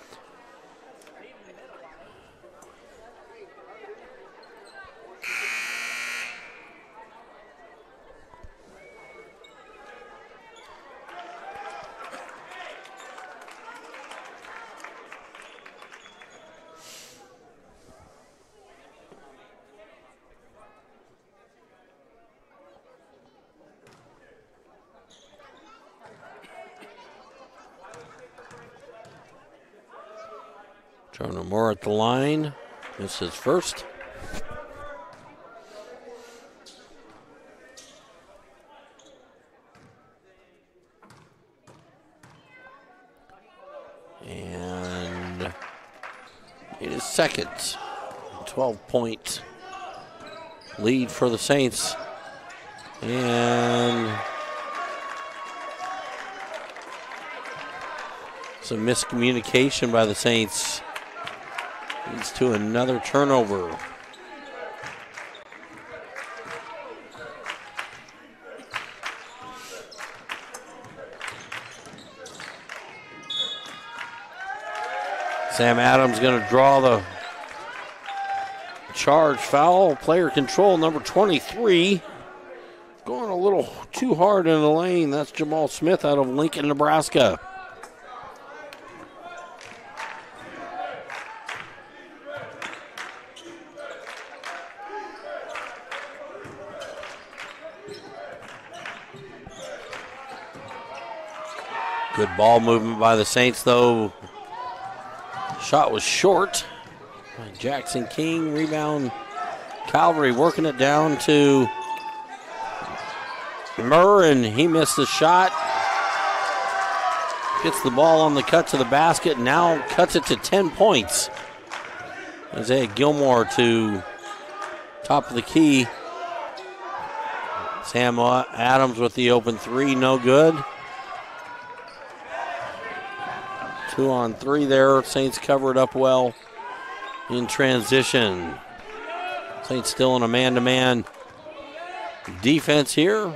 Jonah Moore at the line. This is first. And it is second. 12-point lead for the Saints. And some miscommunication by the Saints leads to another turnover. Sam Adams going to draw the charge foul. Player control number 23. Going a little too hard in the lane. That's Jamal Smith out of Lincoln, Nebraska. Good ball movement by the Saints, though. Shot was short by Jackson King. Rebound, Calvary working it down to Murr, and he missed the shot. Gets the ball on the cut to the basket, now cuts it to 10 points. Isaiah Gilmore to top of the key. Sam Adams with the open three, no good. 2 on 3 there. Saints cover it up well in transition. Saints still in a man-to-man defense here.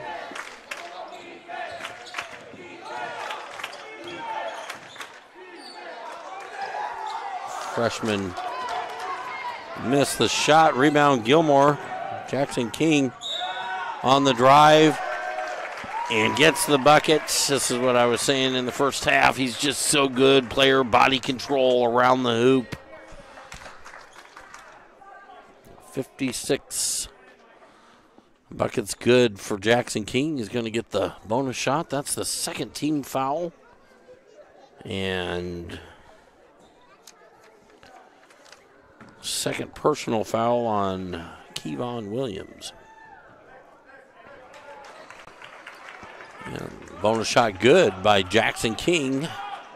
Freshman missed the shot. Rebound Gilmore. Jackson King on the drive and gets the bucket. This is what I was saying in the first half. He's just so good. Player body control around the hoop. 56. Bucket's good for Jackson King. He's going to get the bonus shot. That's the second team foul. And second personal foul on Kevon Williams. And bonus shot good by Jackson King.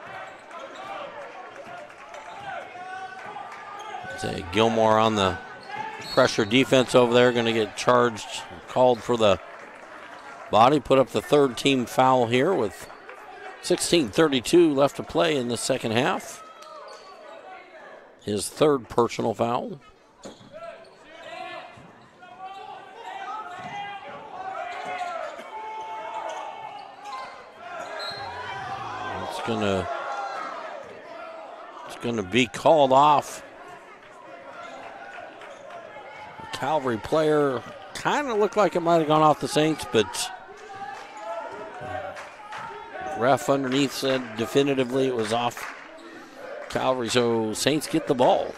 Say Gilmore on the pressure defense over there, going to get charged, called for the body. Put up the third team foul here with 16:32 left to play in the second half. His third personal foul. It's gonna be called off. The Calvary player kind of looked like it might have gone off the Saints, but ref underneath said definitively it was off Calvary, so Saints get the ball.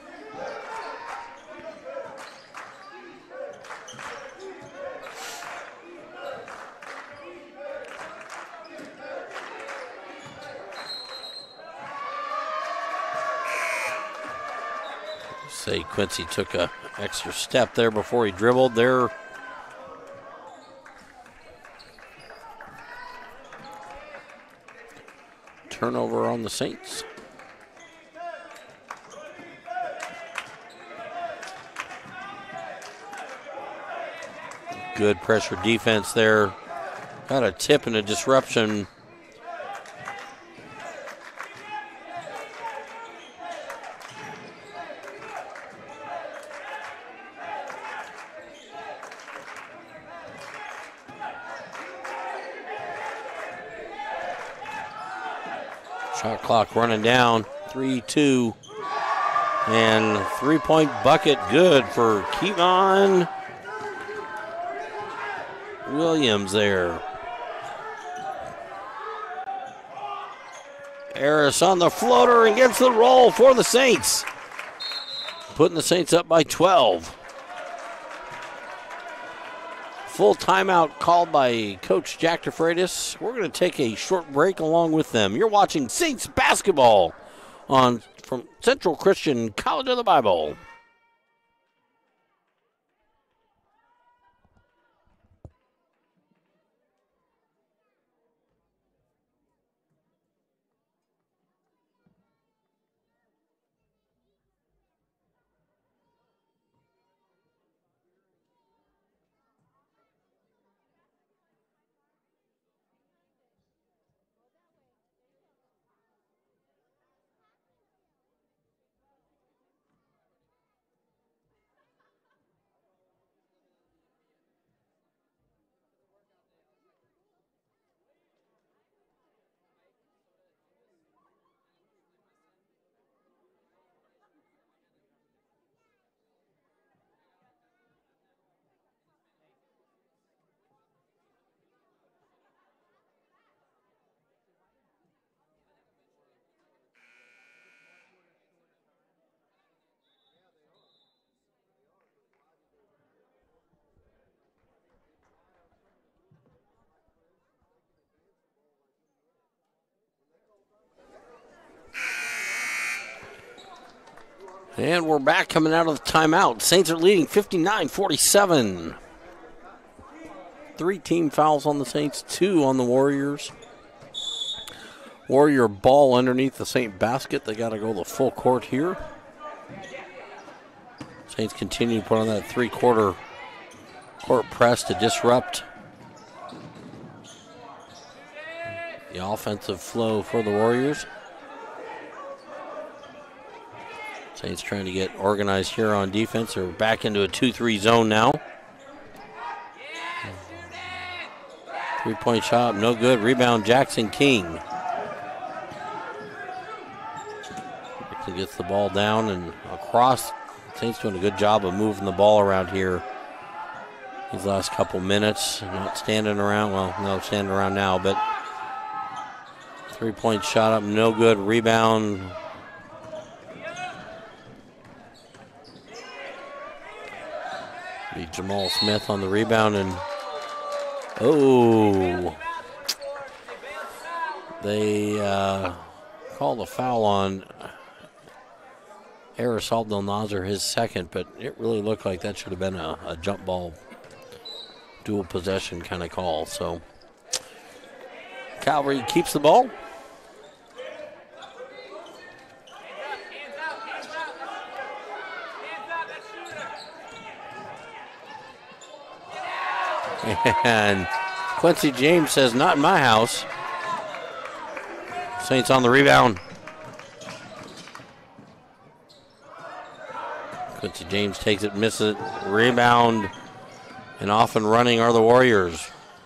Say Quincy took an extra step there before he dribbled there. Turnover on the Saints. Good pressure defense there. Got a tip and a disruption. Shot clock running down. 3-2. And 3-point bucket good for Kevon Williams there. Harris on the floater and gets the roll for the Saints. Putting the Saints up by 12. Full timeout called by Coach Jack DeFreitas. We're going to take a short break along with them. You're watching Saints basketball from Central Christian College of the Bible. And we're back coming out of the timeout. Saints are leading 59-47. 3 team fouls on the Saints, 2 on the Warriors. Warrior ball underneath the Saint basket. They got to go the full court here. Saints continue to put on that 3-quarter court press to disrupt the offensive flow for the Warriors. Saints trying to get organized here on defense. They're back into a 2-3 zone now. 3-point shot, no good. Rebound, Jackson King. Jackson gets the ball down and across. Saints doing a good job of moving the ball around here these last couple minutes. Not standing around. Well, no, standing around now, but 3-point shot up, no good. Rebound. Be Jamal Smith on the rebound, and they called a foul on Eris Abdel-Nasser, his second, but it really looked like that should have been a jump ball, dual possession kind of call. So Calvary keeps the ball. And Quincy James says, not in my house. Saints on the rebound. Quincy James takes it, misses it. Rebound. And off and running are the Warriors.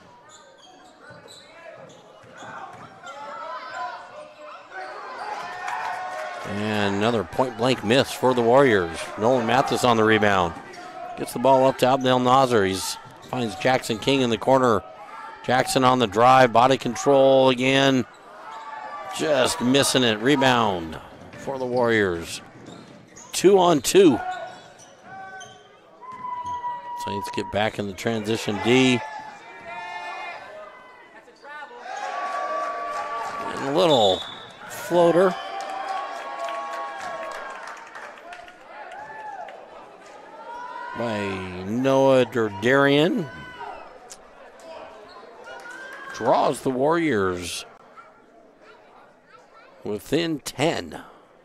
And another point-blank miss for the Warriors. Nolan Mathis on the rebound. Gets the ball up to Abdel-Nasser. He finds Jackson King in the corner. Jackson on the drive. Body control again. Just missing it. Rebound for the Warriors. 2-on-2. Saints get back in the transition D. And a little floater. By Noah Derdarian. Draws the Warriors within 10.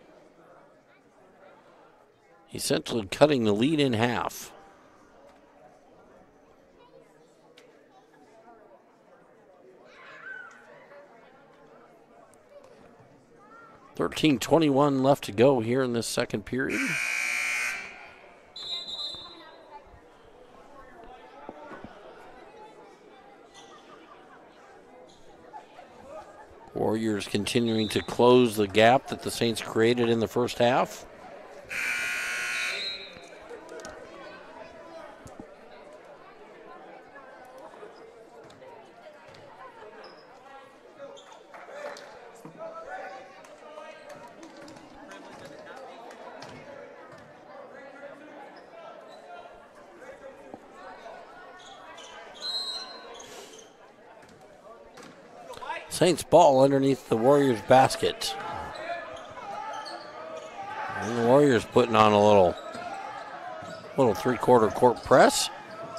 Essentially cutting the lead in half. .21 left to go here in this second period. Warriors continuing to close the gap that the Saints created in the first half. Saints ball underneath the Warriors basket. And the Warriors putting on a little 3-quarter court press.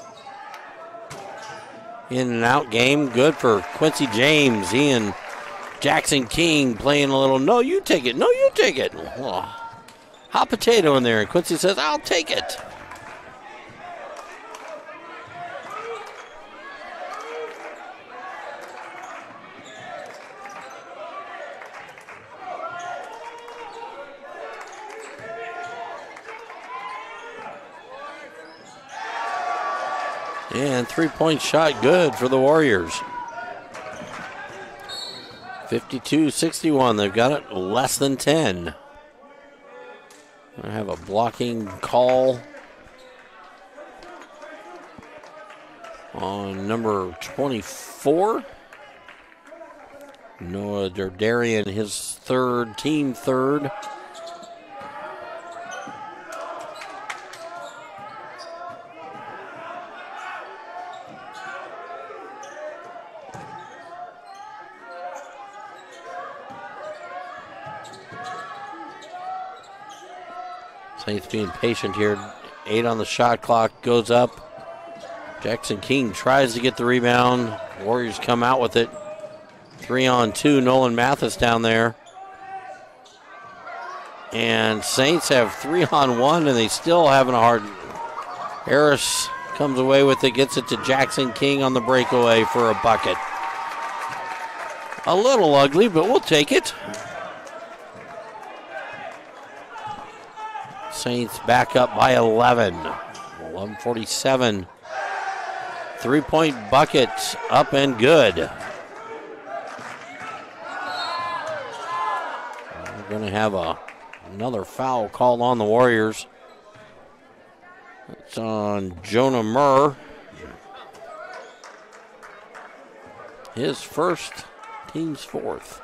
In and out game, good for Quincy James. He and Jackson King playing a little, no, you take it, no, you take it. Oh, hot potato in there, and Quincy says, I'll take it. And 3-point shot good for the Warriors. 52-61. They've got it less than 10. I have a blocking call on number 24. Noah Derdarian, his third, team third. Saints being patient here. 8 on the shot clock, goes up. Jackson King tries to get the rebound. Warriors come out with it. 3-on-2, Nolan Mathis down there. And Saints have 3-on-1, and they still having a hard. Harris comes away with it, gets it to Jackson King on the breakaway for a bucket. A little ugly, but we'll take it. Saints back up by 11. 11:47. 3-point bucket up and good. We're going to have another foul called on the Warriors. It's on Jonah Murr. His first, team's fourth.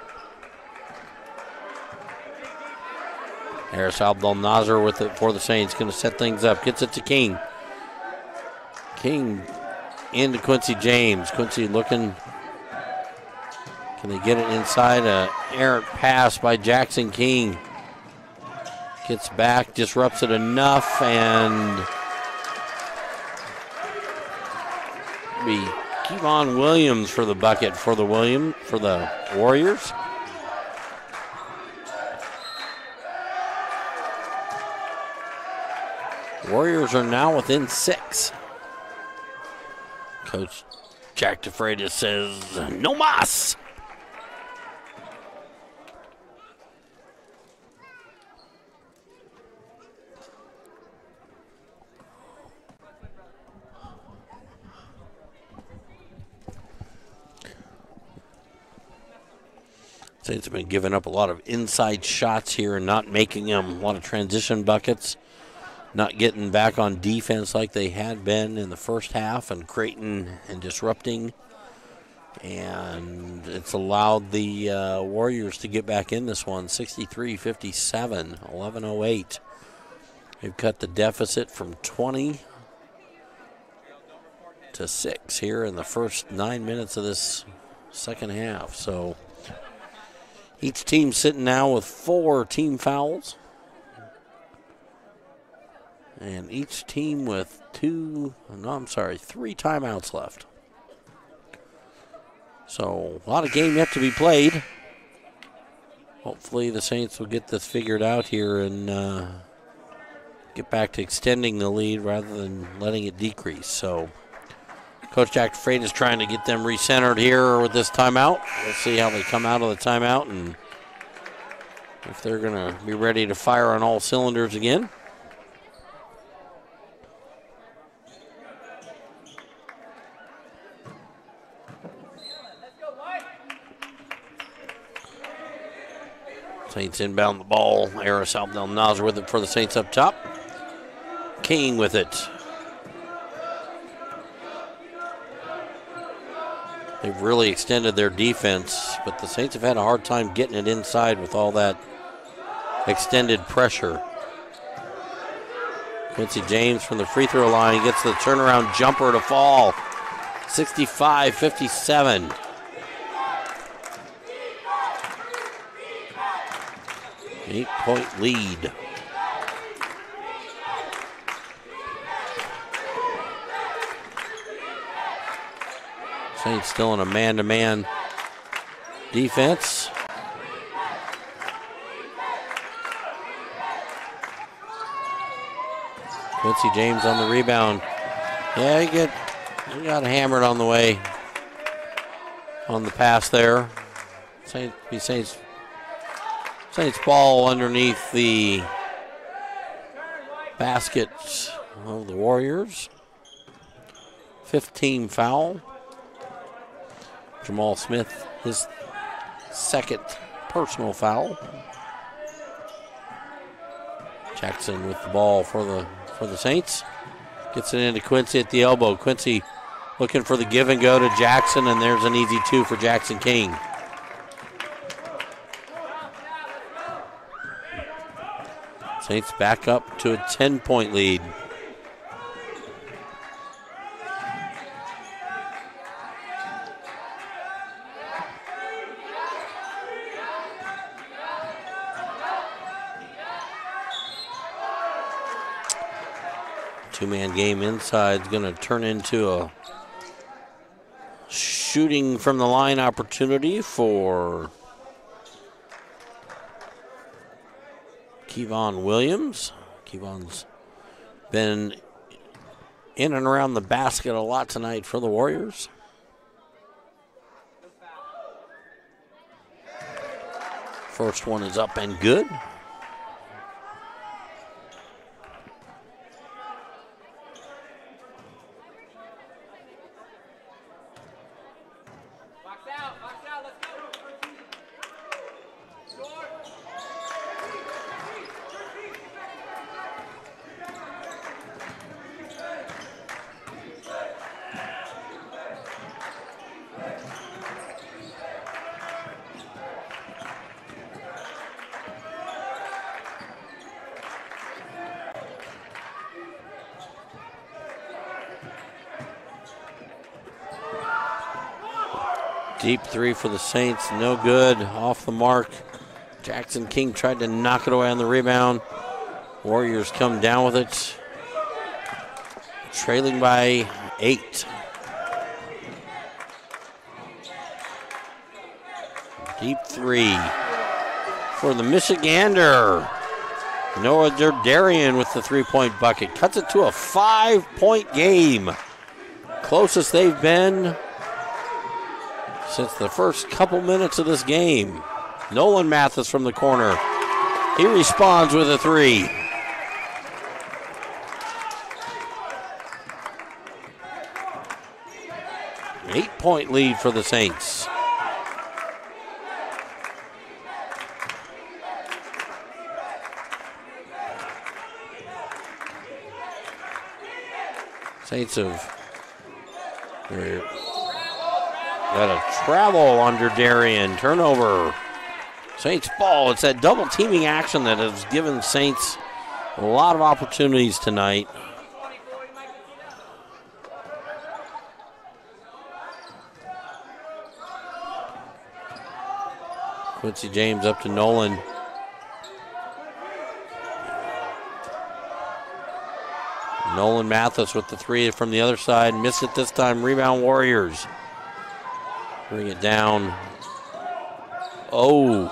Harris Abdel-Nasser with it for the Saints. Going to set things up. Gets it to King. King into Quincy James. Quincy looking. Can they get it inside? An errant pass by Jackson King. Gets back, disrupts it enough, and be Kevon Williams for the bucket for the Warriors. Warriors are now within 6. Coach Jack DeFreitas says, no mas. Saints have been giving up a lot of inside shots here and not making them. A lot of transition buckets. Not getting back on defense like they had been in the first half and creating and disrupting. And it's allowed the Warriors to get back in this one. 63-57, 11:08. They've cut the deficit from 20 to 6 here in the first 9 minutes of this second half. So each team sitting now with 4 team fouls. And each team with 3 timeouts left. So a lot of game yet to be played. Hopefully the Saints will get this figured out here and get back to extending the lead rather than letting it decrease. So Coach Jack DeFreitas is trying to get them recentered here with this timeout. We'll see how they come out of the timeout and if they're going to be ready to fire on all cylinders again. Saints inbound the ball. Harris Abdel-Nasser with it for the Saints up top. King with it. They've really extended their defense, but the Saints have had a hard time getting it inside with all that extended pressure. Quincy James from the free throw line gets the turnaround jumper to fall. 65-57. Eight-point lead. Saints still in a man-to-man defense. Quincy James on the rebound. Yeah, he got hammered on the way on the pass there. Saints ball underneath the basket of the Warriors. 15 foul. Jamal Smith, his second personal foul. Jackson with the ball for the Saints. Gets it into Quincy at the elbow. Quincy looking for the give and go to Jackson, and there's an easy 2 for Jackson King. Saints back up to a 10-point lead. Two-man game inside is going to turn into a shooting from the line opportunity for Kevon Williams. Kevon's been in and around the basket a lot tonight for the Warriors. First one is up and good. Deep three for the Saints, no good, off the mark. Jackson King tried to knock it away on the rebound. Warriors come down with it, trailing by 8. Deep three for the Michigander. Noah Derdarian with the three-point bucket. Cuts it to a 5-point game. Closest they've been since the first couple minutes of this game. Nolan Mathis from the corner. He responds with a three. An 8-point lead for the Saints. Saints have got a travel under Darian. Turnover. Saints ball. It's that double teaming action that has given Saints a lot of opportunities tonight. Quincy James up to Nolan. Nolan Mathis with the three from the other side. Missed it this time. Rebound Warriors. Bring it down. Oh.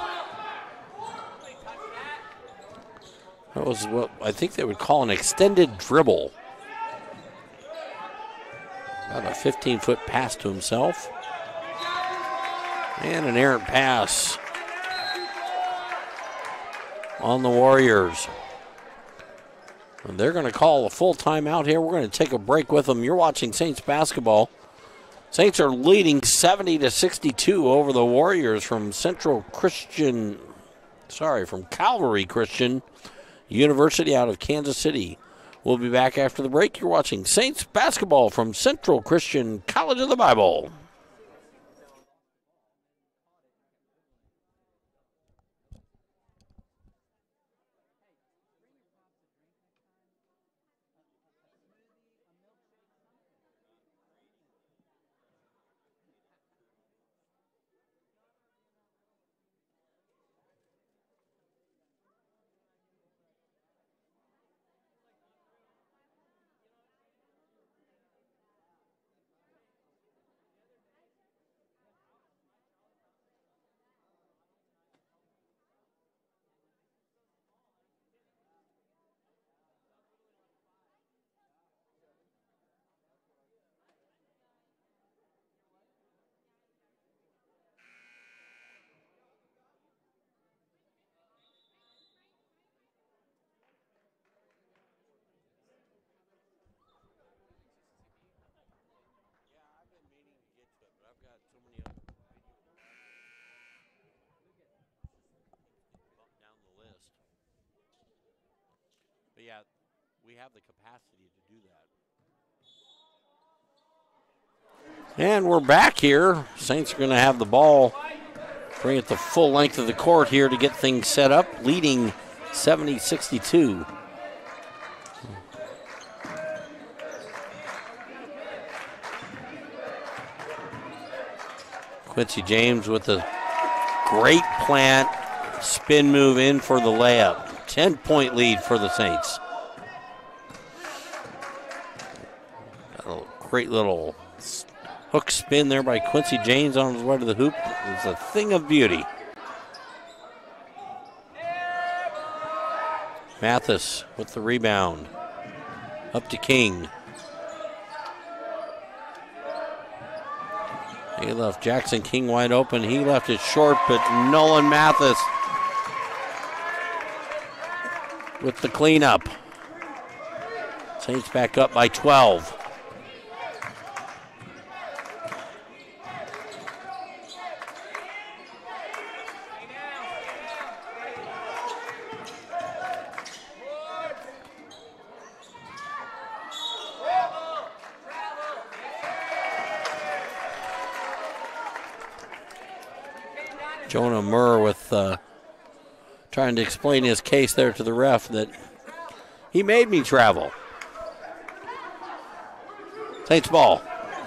That was what I think they would call an extended dribble. About a 15-foot pass to himself. And an errant pass on the Warriors. And they're going to call a full timeout here. We're going to take a break with them. You're watching Saints basketball. Saints are leading 70-62 over the Warriors from from Calvary Christian University out of Kansas City. We'll be back after the break. You're watching Saints basketball from Central Christian College of the Bible. But yeah, we have the capacity to do that. And we're back here. Saints are going to have the ball. Bring it the full length of the court here to get things set up, leading 70-62. Quincy James with a great plant, spin move in for the layup. 10-point lead for the Saints. Great little hook spin there by Quincy James on his way to the hoop. It's a thing of beauty. Mathis with the rebound. Up to King. He left Jackson King wide open. He left it short, but Nolan Mathis with the cleanup. Saints back up by 12. Jonah Murr with trying to explain his case there to the ref that he made me travel. Saints ball.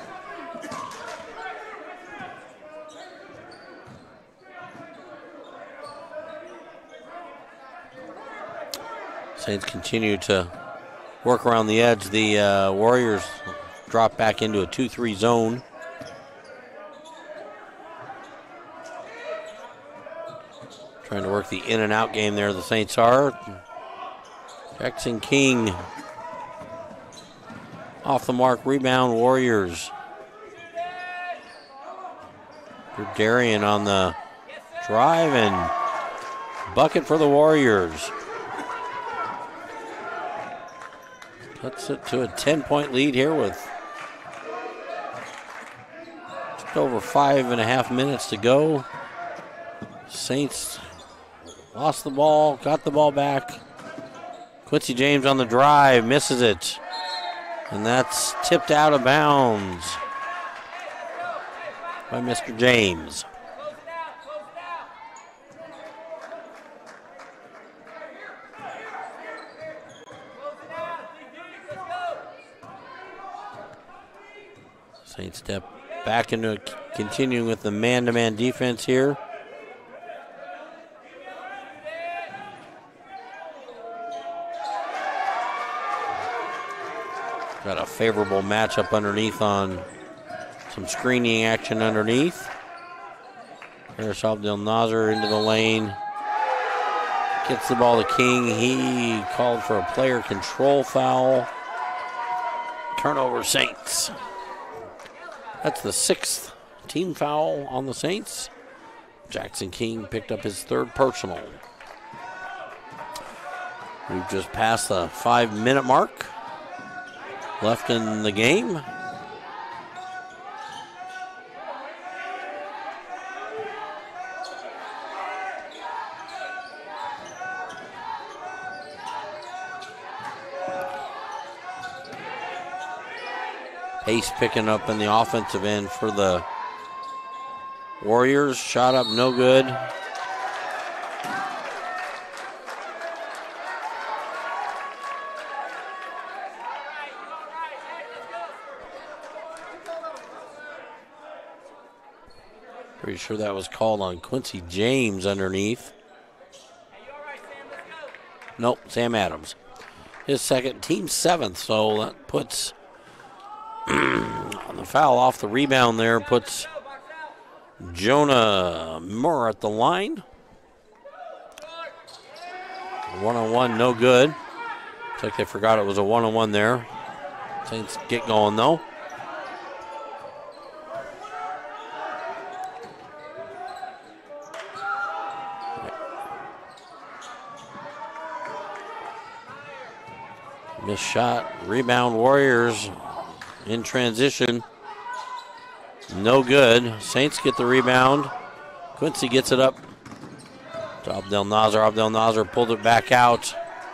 Saints continue to work around the edge. The Warriors drop back into a 2-3 zone. Trying to work the in and out game there, the Saints are. Jackson King off the mark, rebound, Warriors. Darian on the drive and bucket for the Warriors. Puts it to a 10-point lead here with just over 5.5 minutes to go. Saints lost the ball, got the ball back. Quincy James on the drive, misses it. And that's tipped out of bounds by Mr. James. Saints step back into continuing with the man-to-man defense here. Got a favorable matchup underneath on some screening action underneath. There's Abdel Nasser into the lane. Gets the ball to King. He called for a player control foul. Turnover Saints. That's the 6th team foul on the Saints. Jackson King picked up his 3rd personal. We've just passed the 5-minute mark left in the game. Pace picking up in the offensive end for the Warriors. Shot up, no good. Pretty sure that was called on Quincy James underneath. Nope, Sam Adams. His second, team 7th, so that puts on the foul off the rebound there, puts Jonah Moore at the line. 1-on-1, no good. Looks like they forgot it was a 1-on-1 there. Saints get going though. Missed shot, rebound Warriors in transition. No good. Saints get the rebound. Quincy gets it up to Abdel Nasser. Abdel Nasser pulled it back out.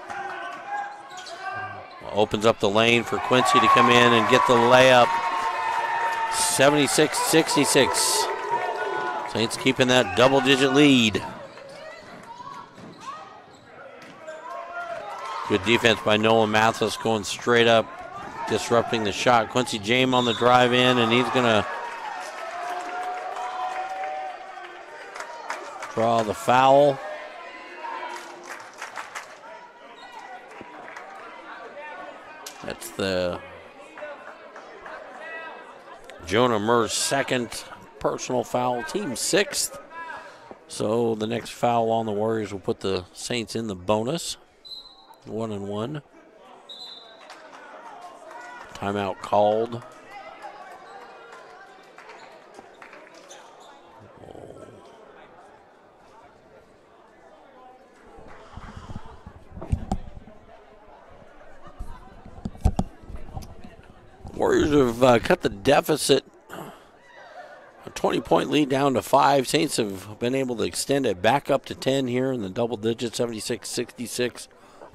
Opens up the lane for Quincy to come in and get the layup. 76-66. Saints keeping that double-digit lead. Good defense by Nolan Mathis going straight up, disrupting the shot. Quincy James on the drive in, and he's going to draw the foul. That's the Jonah Murr's second personal foul, team sixth. So the next foul on the Warriors will put the Saints in the bonus. 1-1. Timeout called. Warriors have cut the deficit, a 20-point lead down to 5. Saints have been able to extend it back up to 10 here in the double digits, 76-66.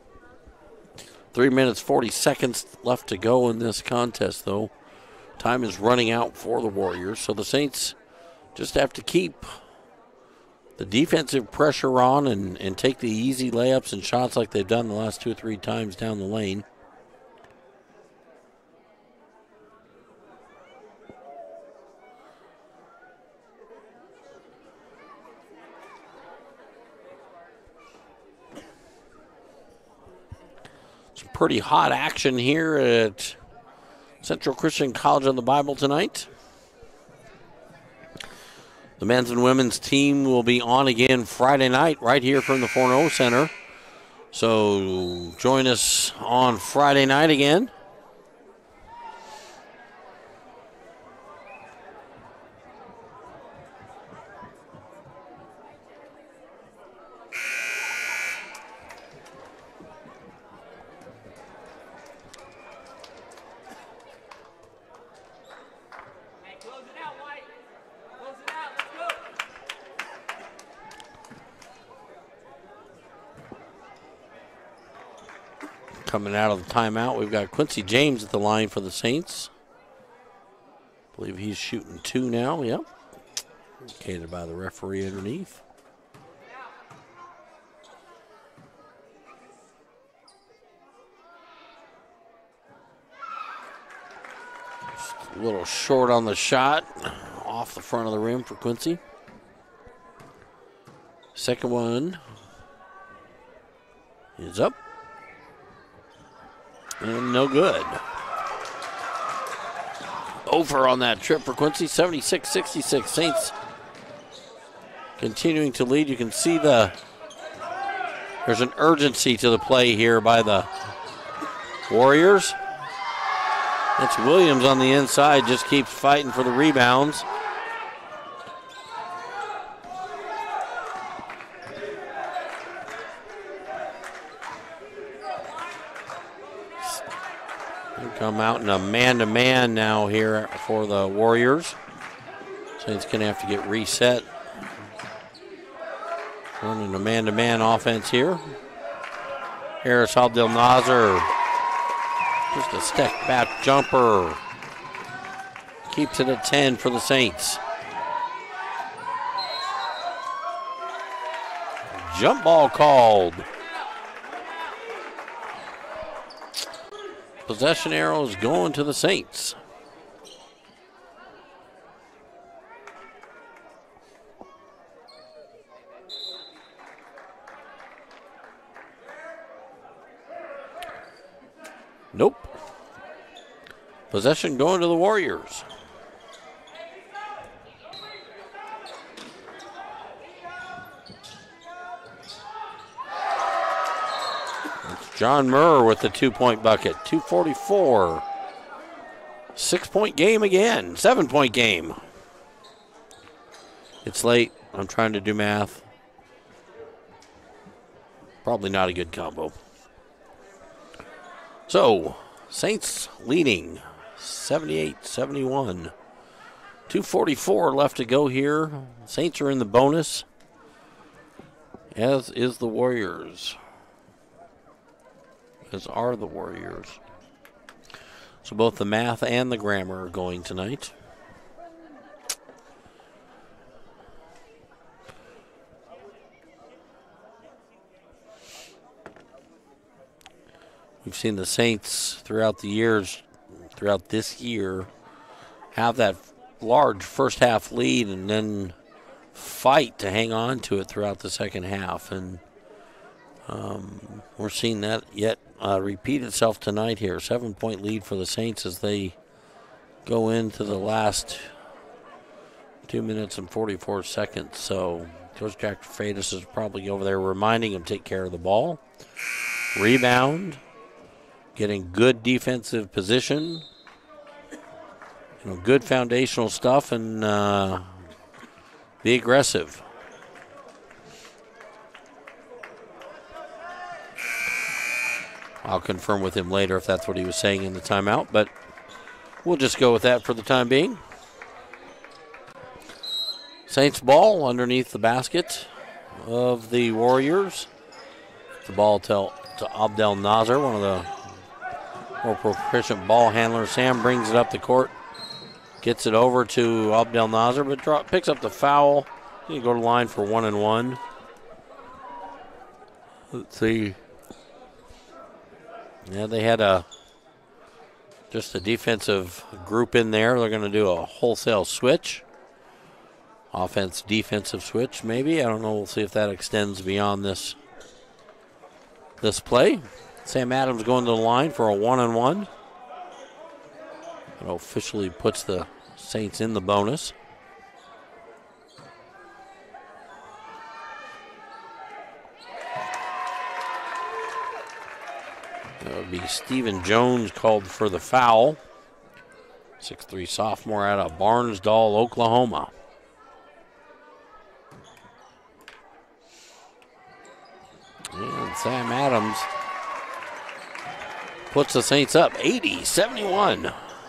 3 minutes, 40 seconds left to go in this contest, though. Time is running out for the Warriors, so the Saints just have to keep the defensive pressure on and take the easy layups and shots like they've done the last 2 or 3 times down the lane. Pretty hot action here at Central Christian College of the Bible tonight. The men's and women's team will be on again Friday night right here from the Forno Center. So join us on Friday night again. Coming out of the timeout, we've got Quincy James at the line for the Saints. I believe he's shooting 2 now, yep. Indicated by the referee underneath. Just a little short on the shot, off the front of the rim for Quincy. Second one is up. And no good. Over on that trip for Quincy, 76-66. Saints continuing to lead. You can see there's an urgency to the play here by the Warriors. It's Williams on the inside, just keeps fighting for the rebounds. Come out in a man-to-man now here for the Warriors. Saints going to have to get reset. Running a man-to-man offense here. Harris Abdel Nazar. Just a step back jumper. Keeps it at 10 for the Saints. Jump ball called. Possession arrows going to the Saints. Nope. Possession going to the Warriors. John Murr with the 2-point bucket. 2:44. 6-point game again. 7-point game. It's late. I'm trying to do math. Probably not a good combo. So, Saints leading 78-71. 2:44 left to go here. Saints are in the bonus, as is the Warriors. As are the Warriors. So both the math and the grammar are going tonight. We've seen the Saints throughout the years, throughout this year, have that large first half lead and then fight to hang on to it throughout the second half. And we're seeing that yet repeat itself tonight here. 7-point lead for the Saints as they go into the last 2 minutes and 44 seconds. So Coach Jack Freitas is probably over there reminding him to take care of the ball. Rebound. Getting good defensive position. Good foundational stuff and be aggressive. I'll confirm with him later if that's what he was saying in the timeout, but we'll just go with that for the time being. Saints ball underneath the basket of the Warriors. The ball to Abdel Nasser, one of the more proficient ball handlers. Sam brings it up the court, gets it over to Abdel Nasser, but picks up the foul. You go to the line for 1-and-1. Let's see. Yeah, they had just a defensive group in there. They're going to do a wholesale switch. Offense, defensive switch, maybe. I don't know. We'll see if that extends beyond this play. Sam Adams going to the line for a 1-and-1. It officially puts the Saints in the bonus. That would be Stephen Jones called for the foul. 6'3" sophomore out of Barnesdall, Oklahoma. And Sam Adams puts the Saints up 80-71.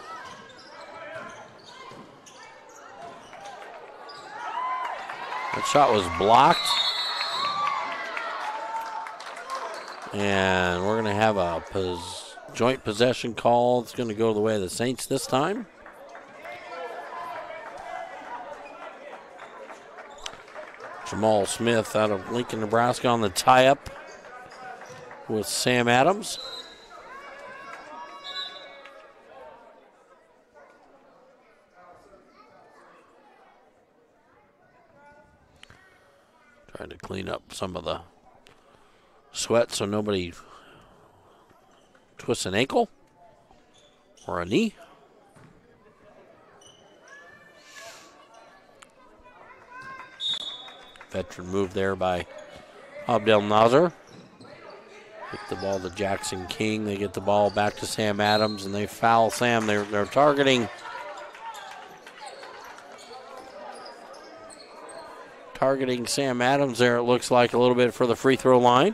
That shot was blocked. And we're going to have a joint possession call. It's going to go the way of the Saints this time. Jamal Smith out of Lincoln, Nebraska on the tie-up with Sam Adams. Trying to clean up some of the sweat so nobody twists an ankle or a knee. Veteran move there by Abdel Nasser. Get the ball to Jackson King. They get the ball back to Sam Adams, and they foul Sam. They're targeting Sam Adams there, it looks like, a little bit for the free throw line.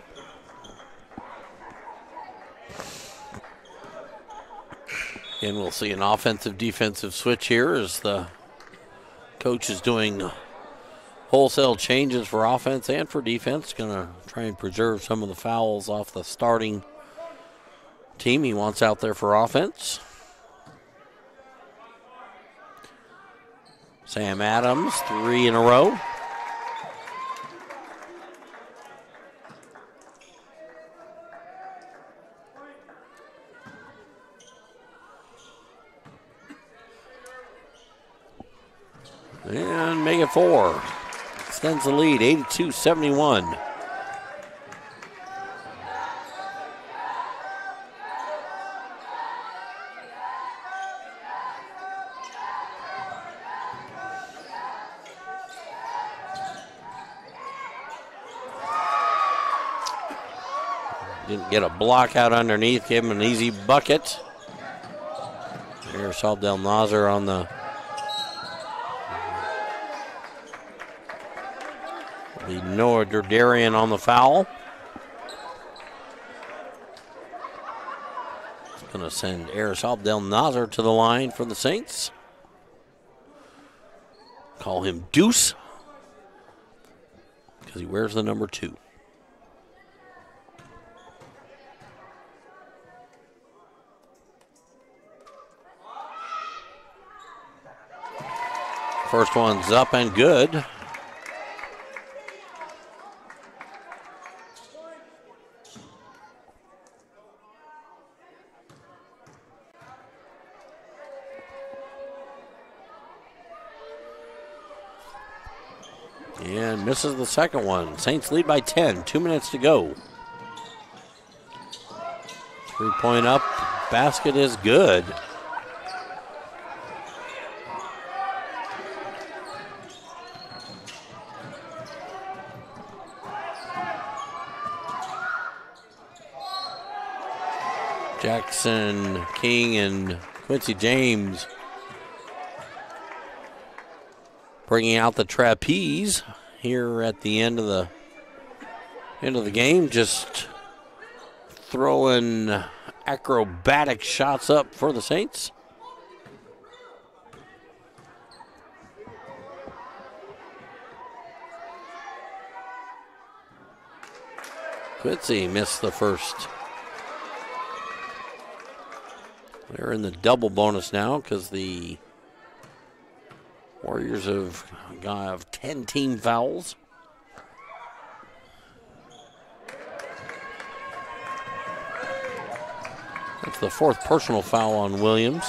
And we'll see an offensive-defensive switch here as the coach is doing wholesale changes for offense and for defense. Going to try and preserve some of the fouls off the starting team he wants out there for offense. Sam Adams, 3 in a row. And make it 4. Extends the lead, 82-71. Didn't get a block out underneath, gave him an easy bucket. Here's Abdel Nasser on the Noah Derdarian on the foul. It's going to send Eris Abdel Nasser to the line for the Saints. Call him Deuce because he wears the number 2. First one's up and good. And misses the second one. Saints lead by 10. 2 minutes to go. 3-point up. Basket is good. Jackson King and Quincy James bringing out the trapeze here at the end of the game, just throwing acrobatic shots up for the Saints. Quincy missed the first. They're in the double bonus now because the Warriors have 10 team fouls. That's the fourth personal foul on Williams.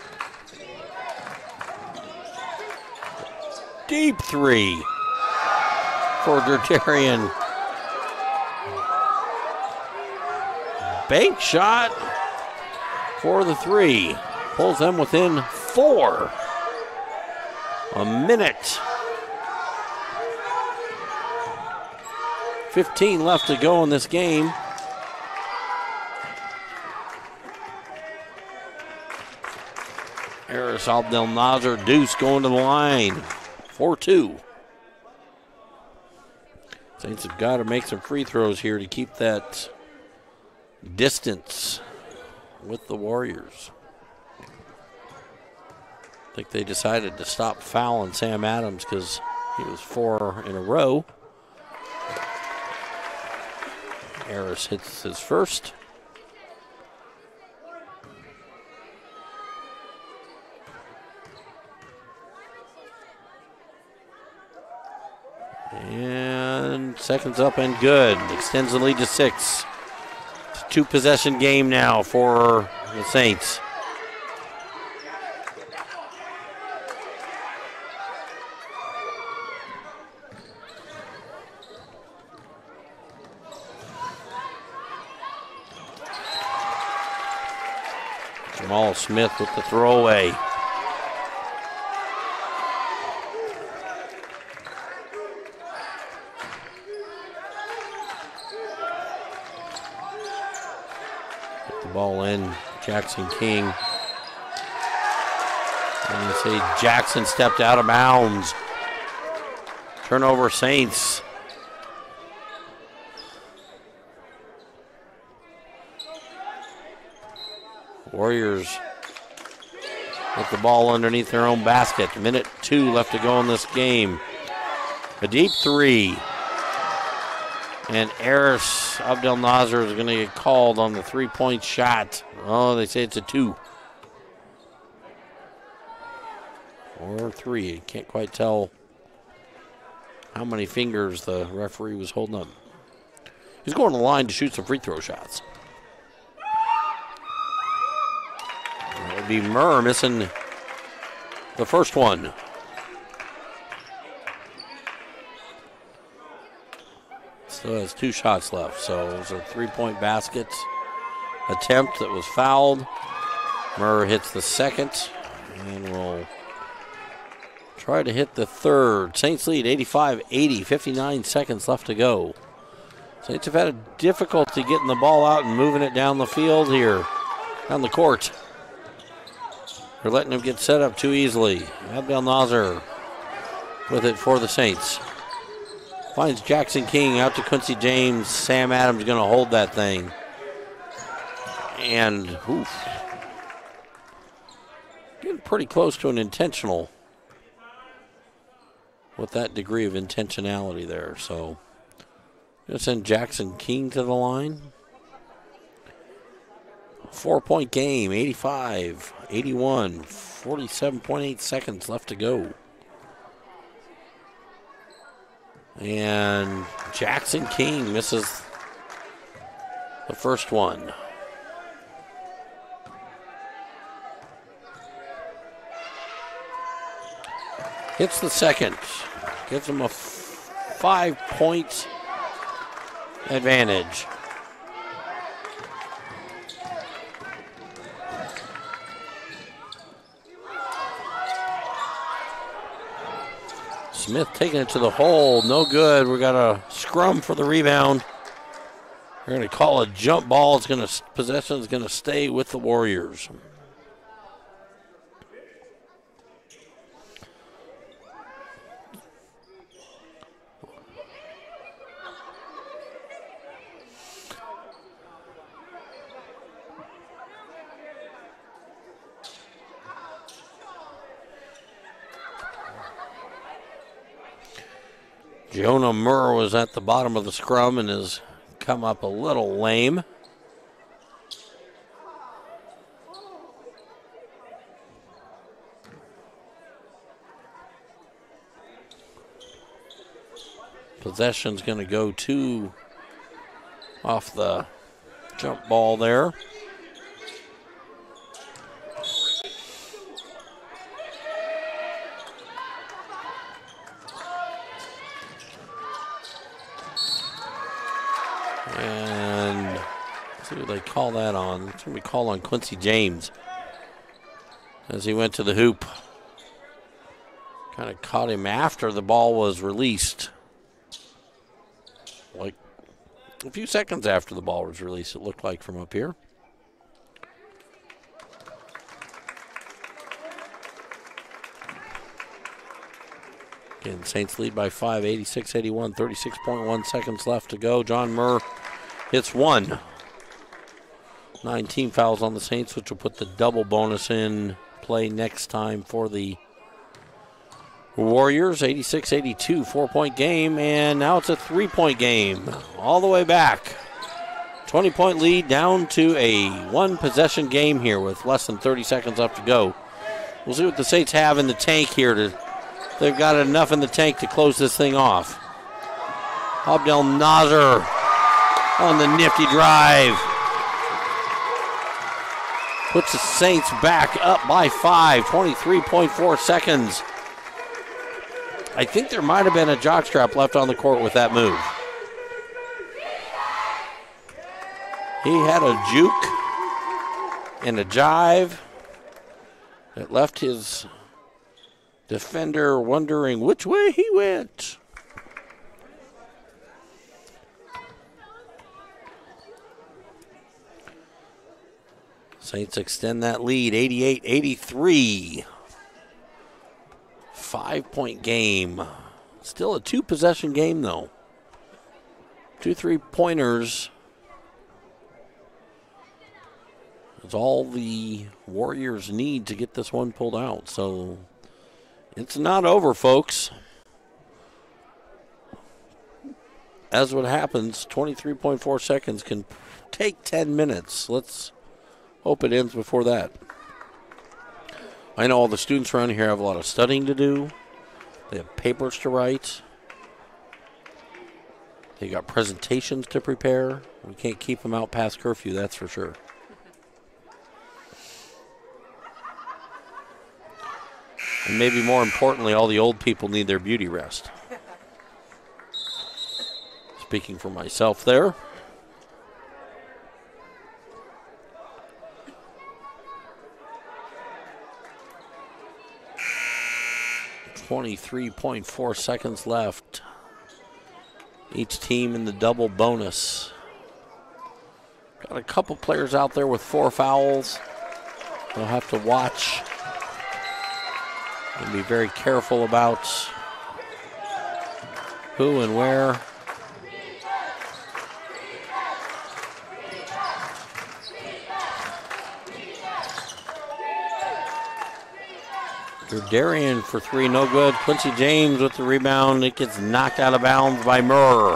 Deep three for Dertarian. Bank shot for the three. Pulls them within 4. A minute. 15 left to go in this game. Harris Abdel Nasser Deuce going to the line. 4-2. Saints have got to make some free throws here to keep that distance with the Warriors. I think they decided to stop fouling Sam Adams because he was 4 in a row. Harris hits his first. And seconds up and good. Extends the lead to 6. It's a 2-possession game now for the Saints. Jamal Smith with the throwaway. Get the ball in. Jackson King. And you say Jackson stepped out of bounds. Turnover Saints. Warriors with the ball underneath their own basket. Minute 2 left to go in this game. A deep 3. And Eris Abdel Nasser is going to get called on the 3-point shot. Oh, they say it's a 2. Or 3. Can't quite tell how many fingers the referee was holding up. He's going to the line to shoot some free throw shots. That would be Murr missing the first one. Still has 2 shots left, so it was a 3-point basket attempt that was fouled. Murr hits the second, and will try to hit the third. Saints lead 85-80, 59 seconds left to go. Saints have had a difficulty getting the ball out and moving it down the field here, down the court. They're letting him get set up too easily. Abdel Nasser with it for the Saints. Finds Jackson King out to Quincy James. Sam Adams going to hold that thing. And, oof. Getting pretty close to an intentional with that degree of intentionality there. So, going to send Jackson King to the line. 4-point game, 85, 81, 47.8 seconds left to go. And Jackson King misses the first one. Hits the second. Gives him a 5-point advantage. Smith taking it to the hole. No good. We got a scrum for the rebound. They're going to call a jump ball. Possession is going to stay with the Warriors. Jonah Murr was at the bottom of the scrum and has come up a little lame. Possession's going to go to off the jump ball there. And let's see what they call that on. It's going to be called on Quincy James as he went to the hoop. Kind of caught him after the ball was released. Like a few seconds after the ball was released, it looked like from up here. Again, Saints lead by 5, 86-81, 36.1 seconds left to go. John Murr hits one. 19 fouls on the Saints, which will put the double bonus in play next time for the Warriors. 86-82, 4-point game, and now it's a 3-point game. All the way back. 20-point lead down to a one-possession game here with less than 30 seconds left to go. We'll see what the Saints have in the tank here. They've got enough in the tank to close this thing off. Abdel Nasser on the nifty drive. Puts the Saints back up by 5, 23.4 seconds. I think there might have been a jockstrap left on the court with that move. He had a juke and a jive that left his defender wondering which way he went. Saints extend that lead, 88-83. 5-point game. Still a two-possession game, though. 2 3-pointers. That's all the Warriors need to get this one pulled out. So it's not over, folks. As what happens, 23.4 seconds can take 10 minutes. Let's hope it ends before that. I know all the students around here have a lot of studying to do. They have papers to write. They got presentations to prepare. We can't keep them out past curfew, that's for sure. And maybe more importantly, all the old people need their beauty rest. Speaking for myself there. .4 seconds left. Each team in the double bonus. Got a couple players out there with 4 fouls. They'll have to watch and be very careful about who and where. Darian for 3, no good. Quincy James with the rebound. It gets knocked out of bounds by Murr.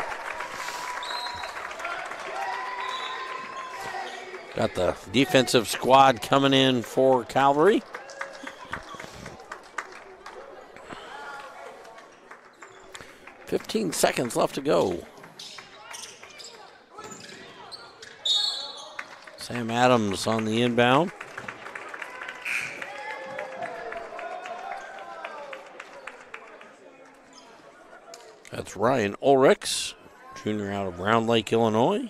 Got the defensive squad coming in for Calvary. .15 seconds left to go. Sam Adams on the inbound. That's Ryan Ulrichs, junior out of Round Lake, Illinois.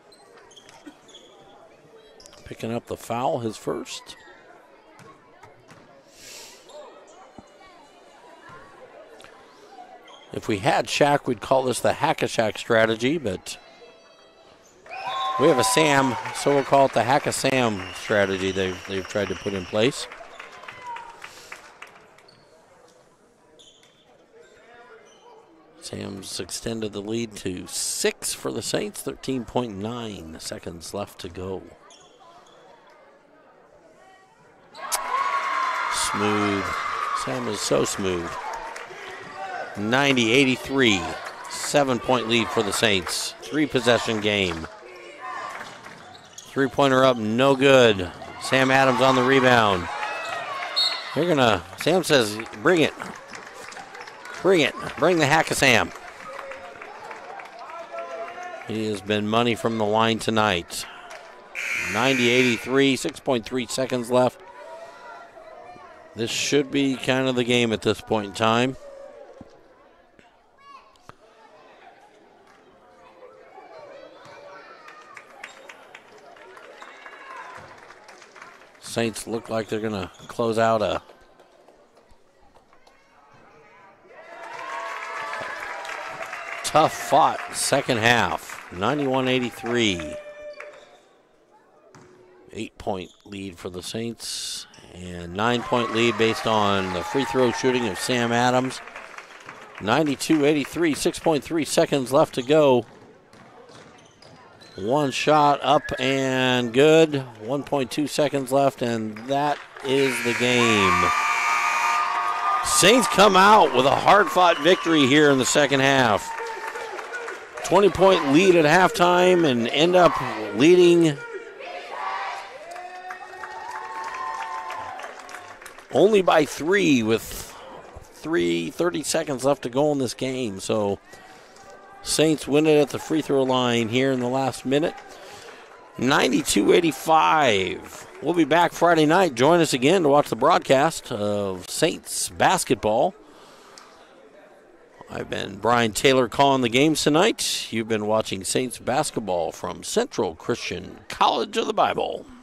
Picking up the foul, his first. If we had Shaq, we'd call this the Hack-a-Shack strategy, but We have a Sam, so we'll call it the Hack a Sam strategy they've tried to put in place. Sam's extended the lead to 6 for the Saints, 13.9 seconds left to go. Smooth. Sam is so smooth. 90-83, 7-point lead for the Saints. 3-possession game. 3-pointer up, no good. Sam Adams on the rebound. Sam says, bring it. Bring it. Bring the Hack of Sam. He has been money from the line tonight. 90-83, 6.3 seconds left. This should be kind of the game at this point in time. Saints look like they're going to close out a tough-fought second half. 91-83. 8-point lead for the Saints. And 9-point lead based on the free throw shooting of Sam Adams. 92-83, 6.3 seconds left to go. One shot up and good. 1.2 seconds left, and that is the game. Saints come out with a hard-fought victory here in the second half. 20-point lead at halftime and end up leading only by 3 with 30 seconds left to go in this game. So Saints win it at the free throw line here in the last minute. 92-85. We'll be back Friday night. Join us again to watch the broadcast of Saints basketball. I've been Brian Taylor calling the games tonight. You've been watching Saints basketball from Central Christian College of the Bible.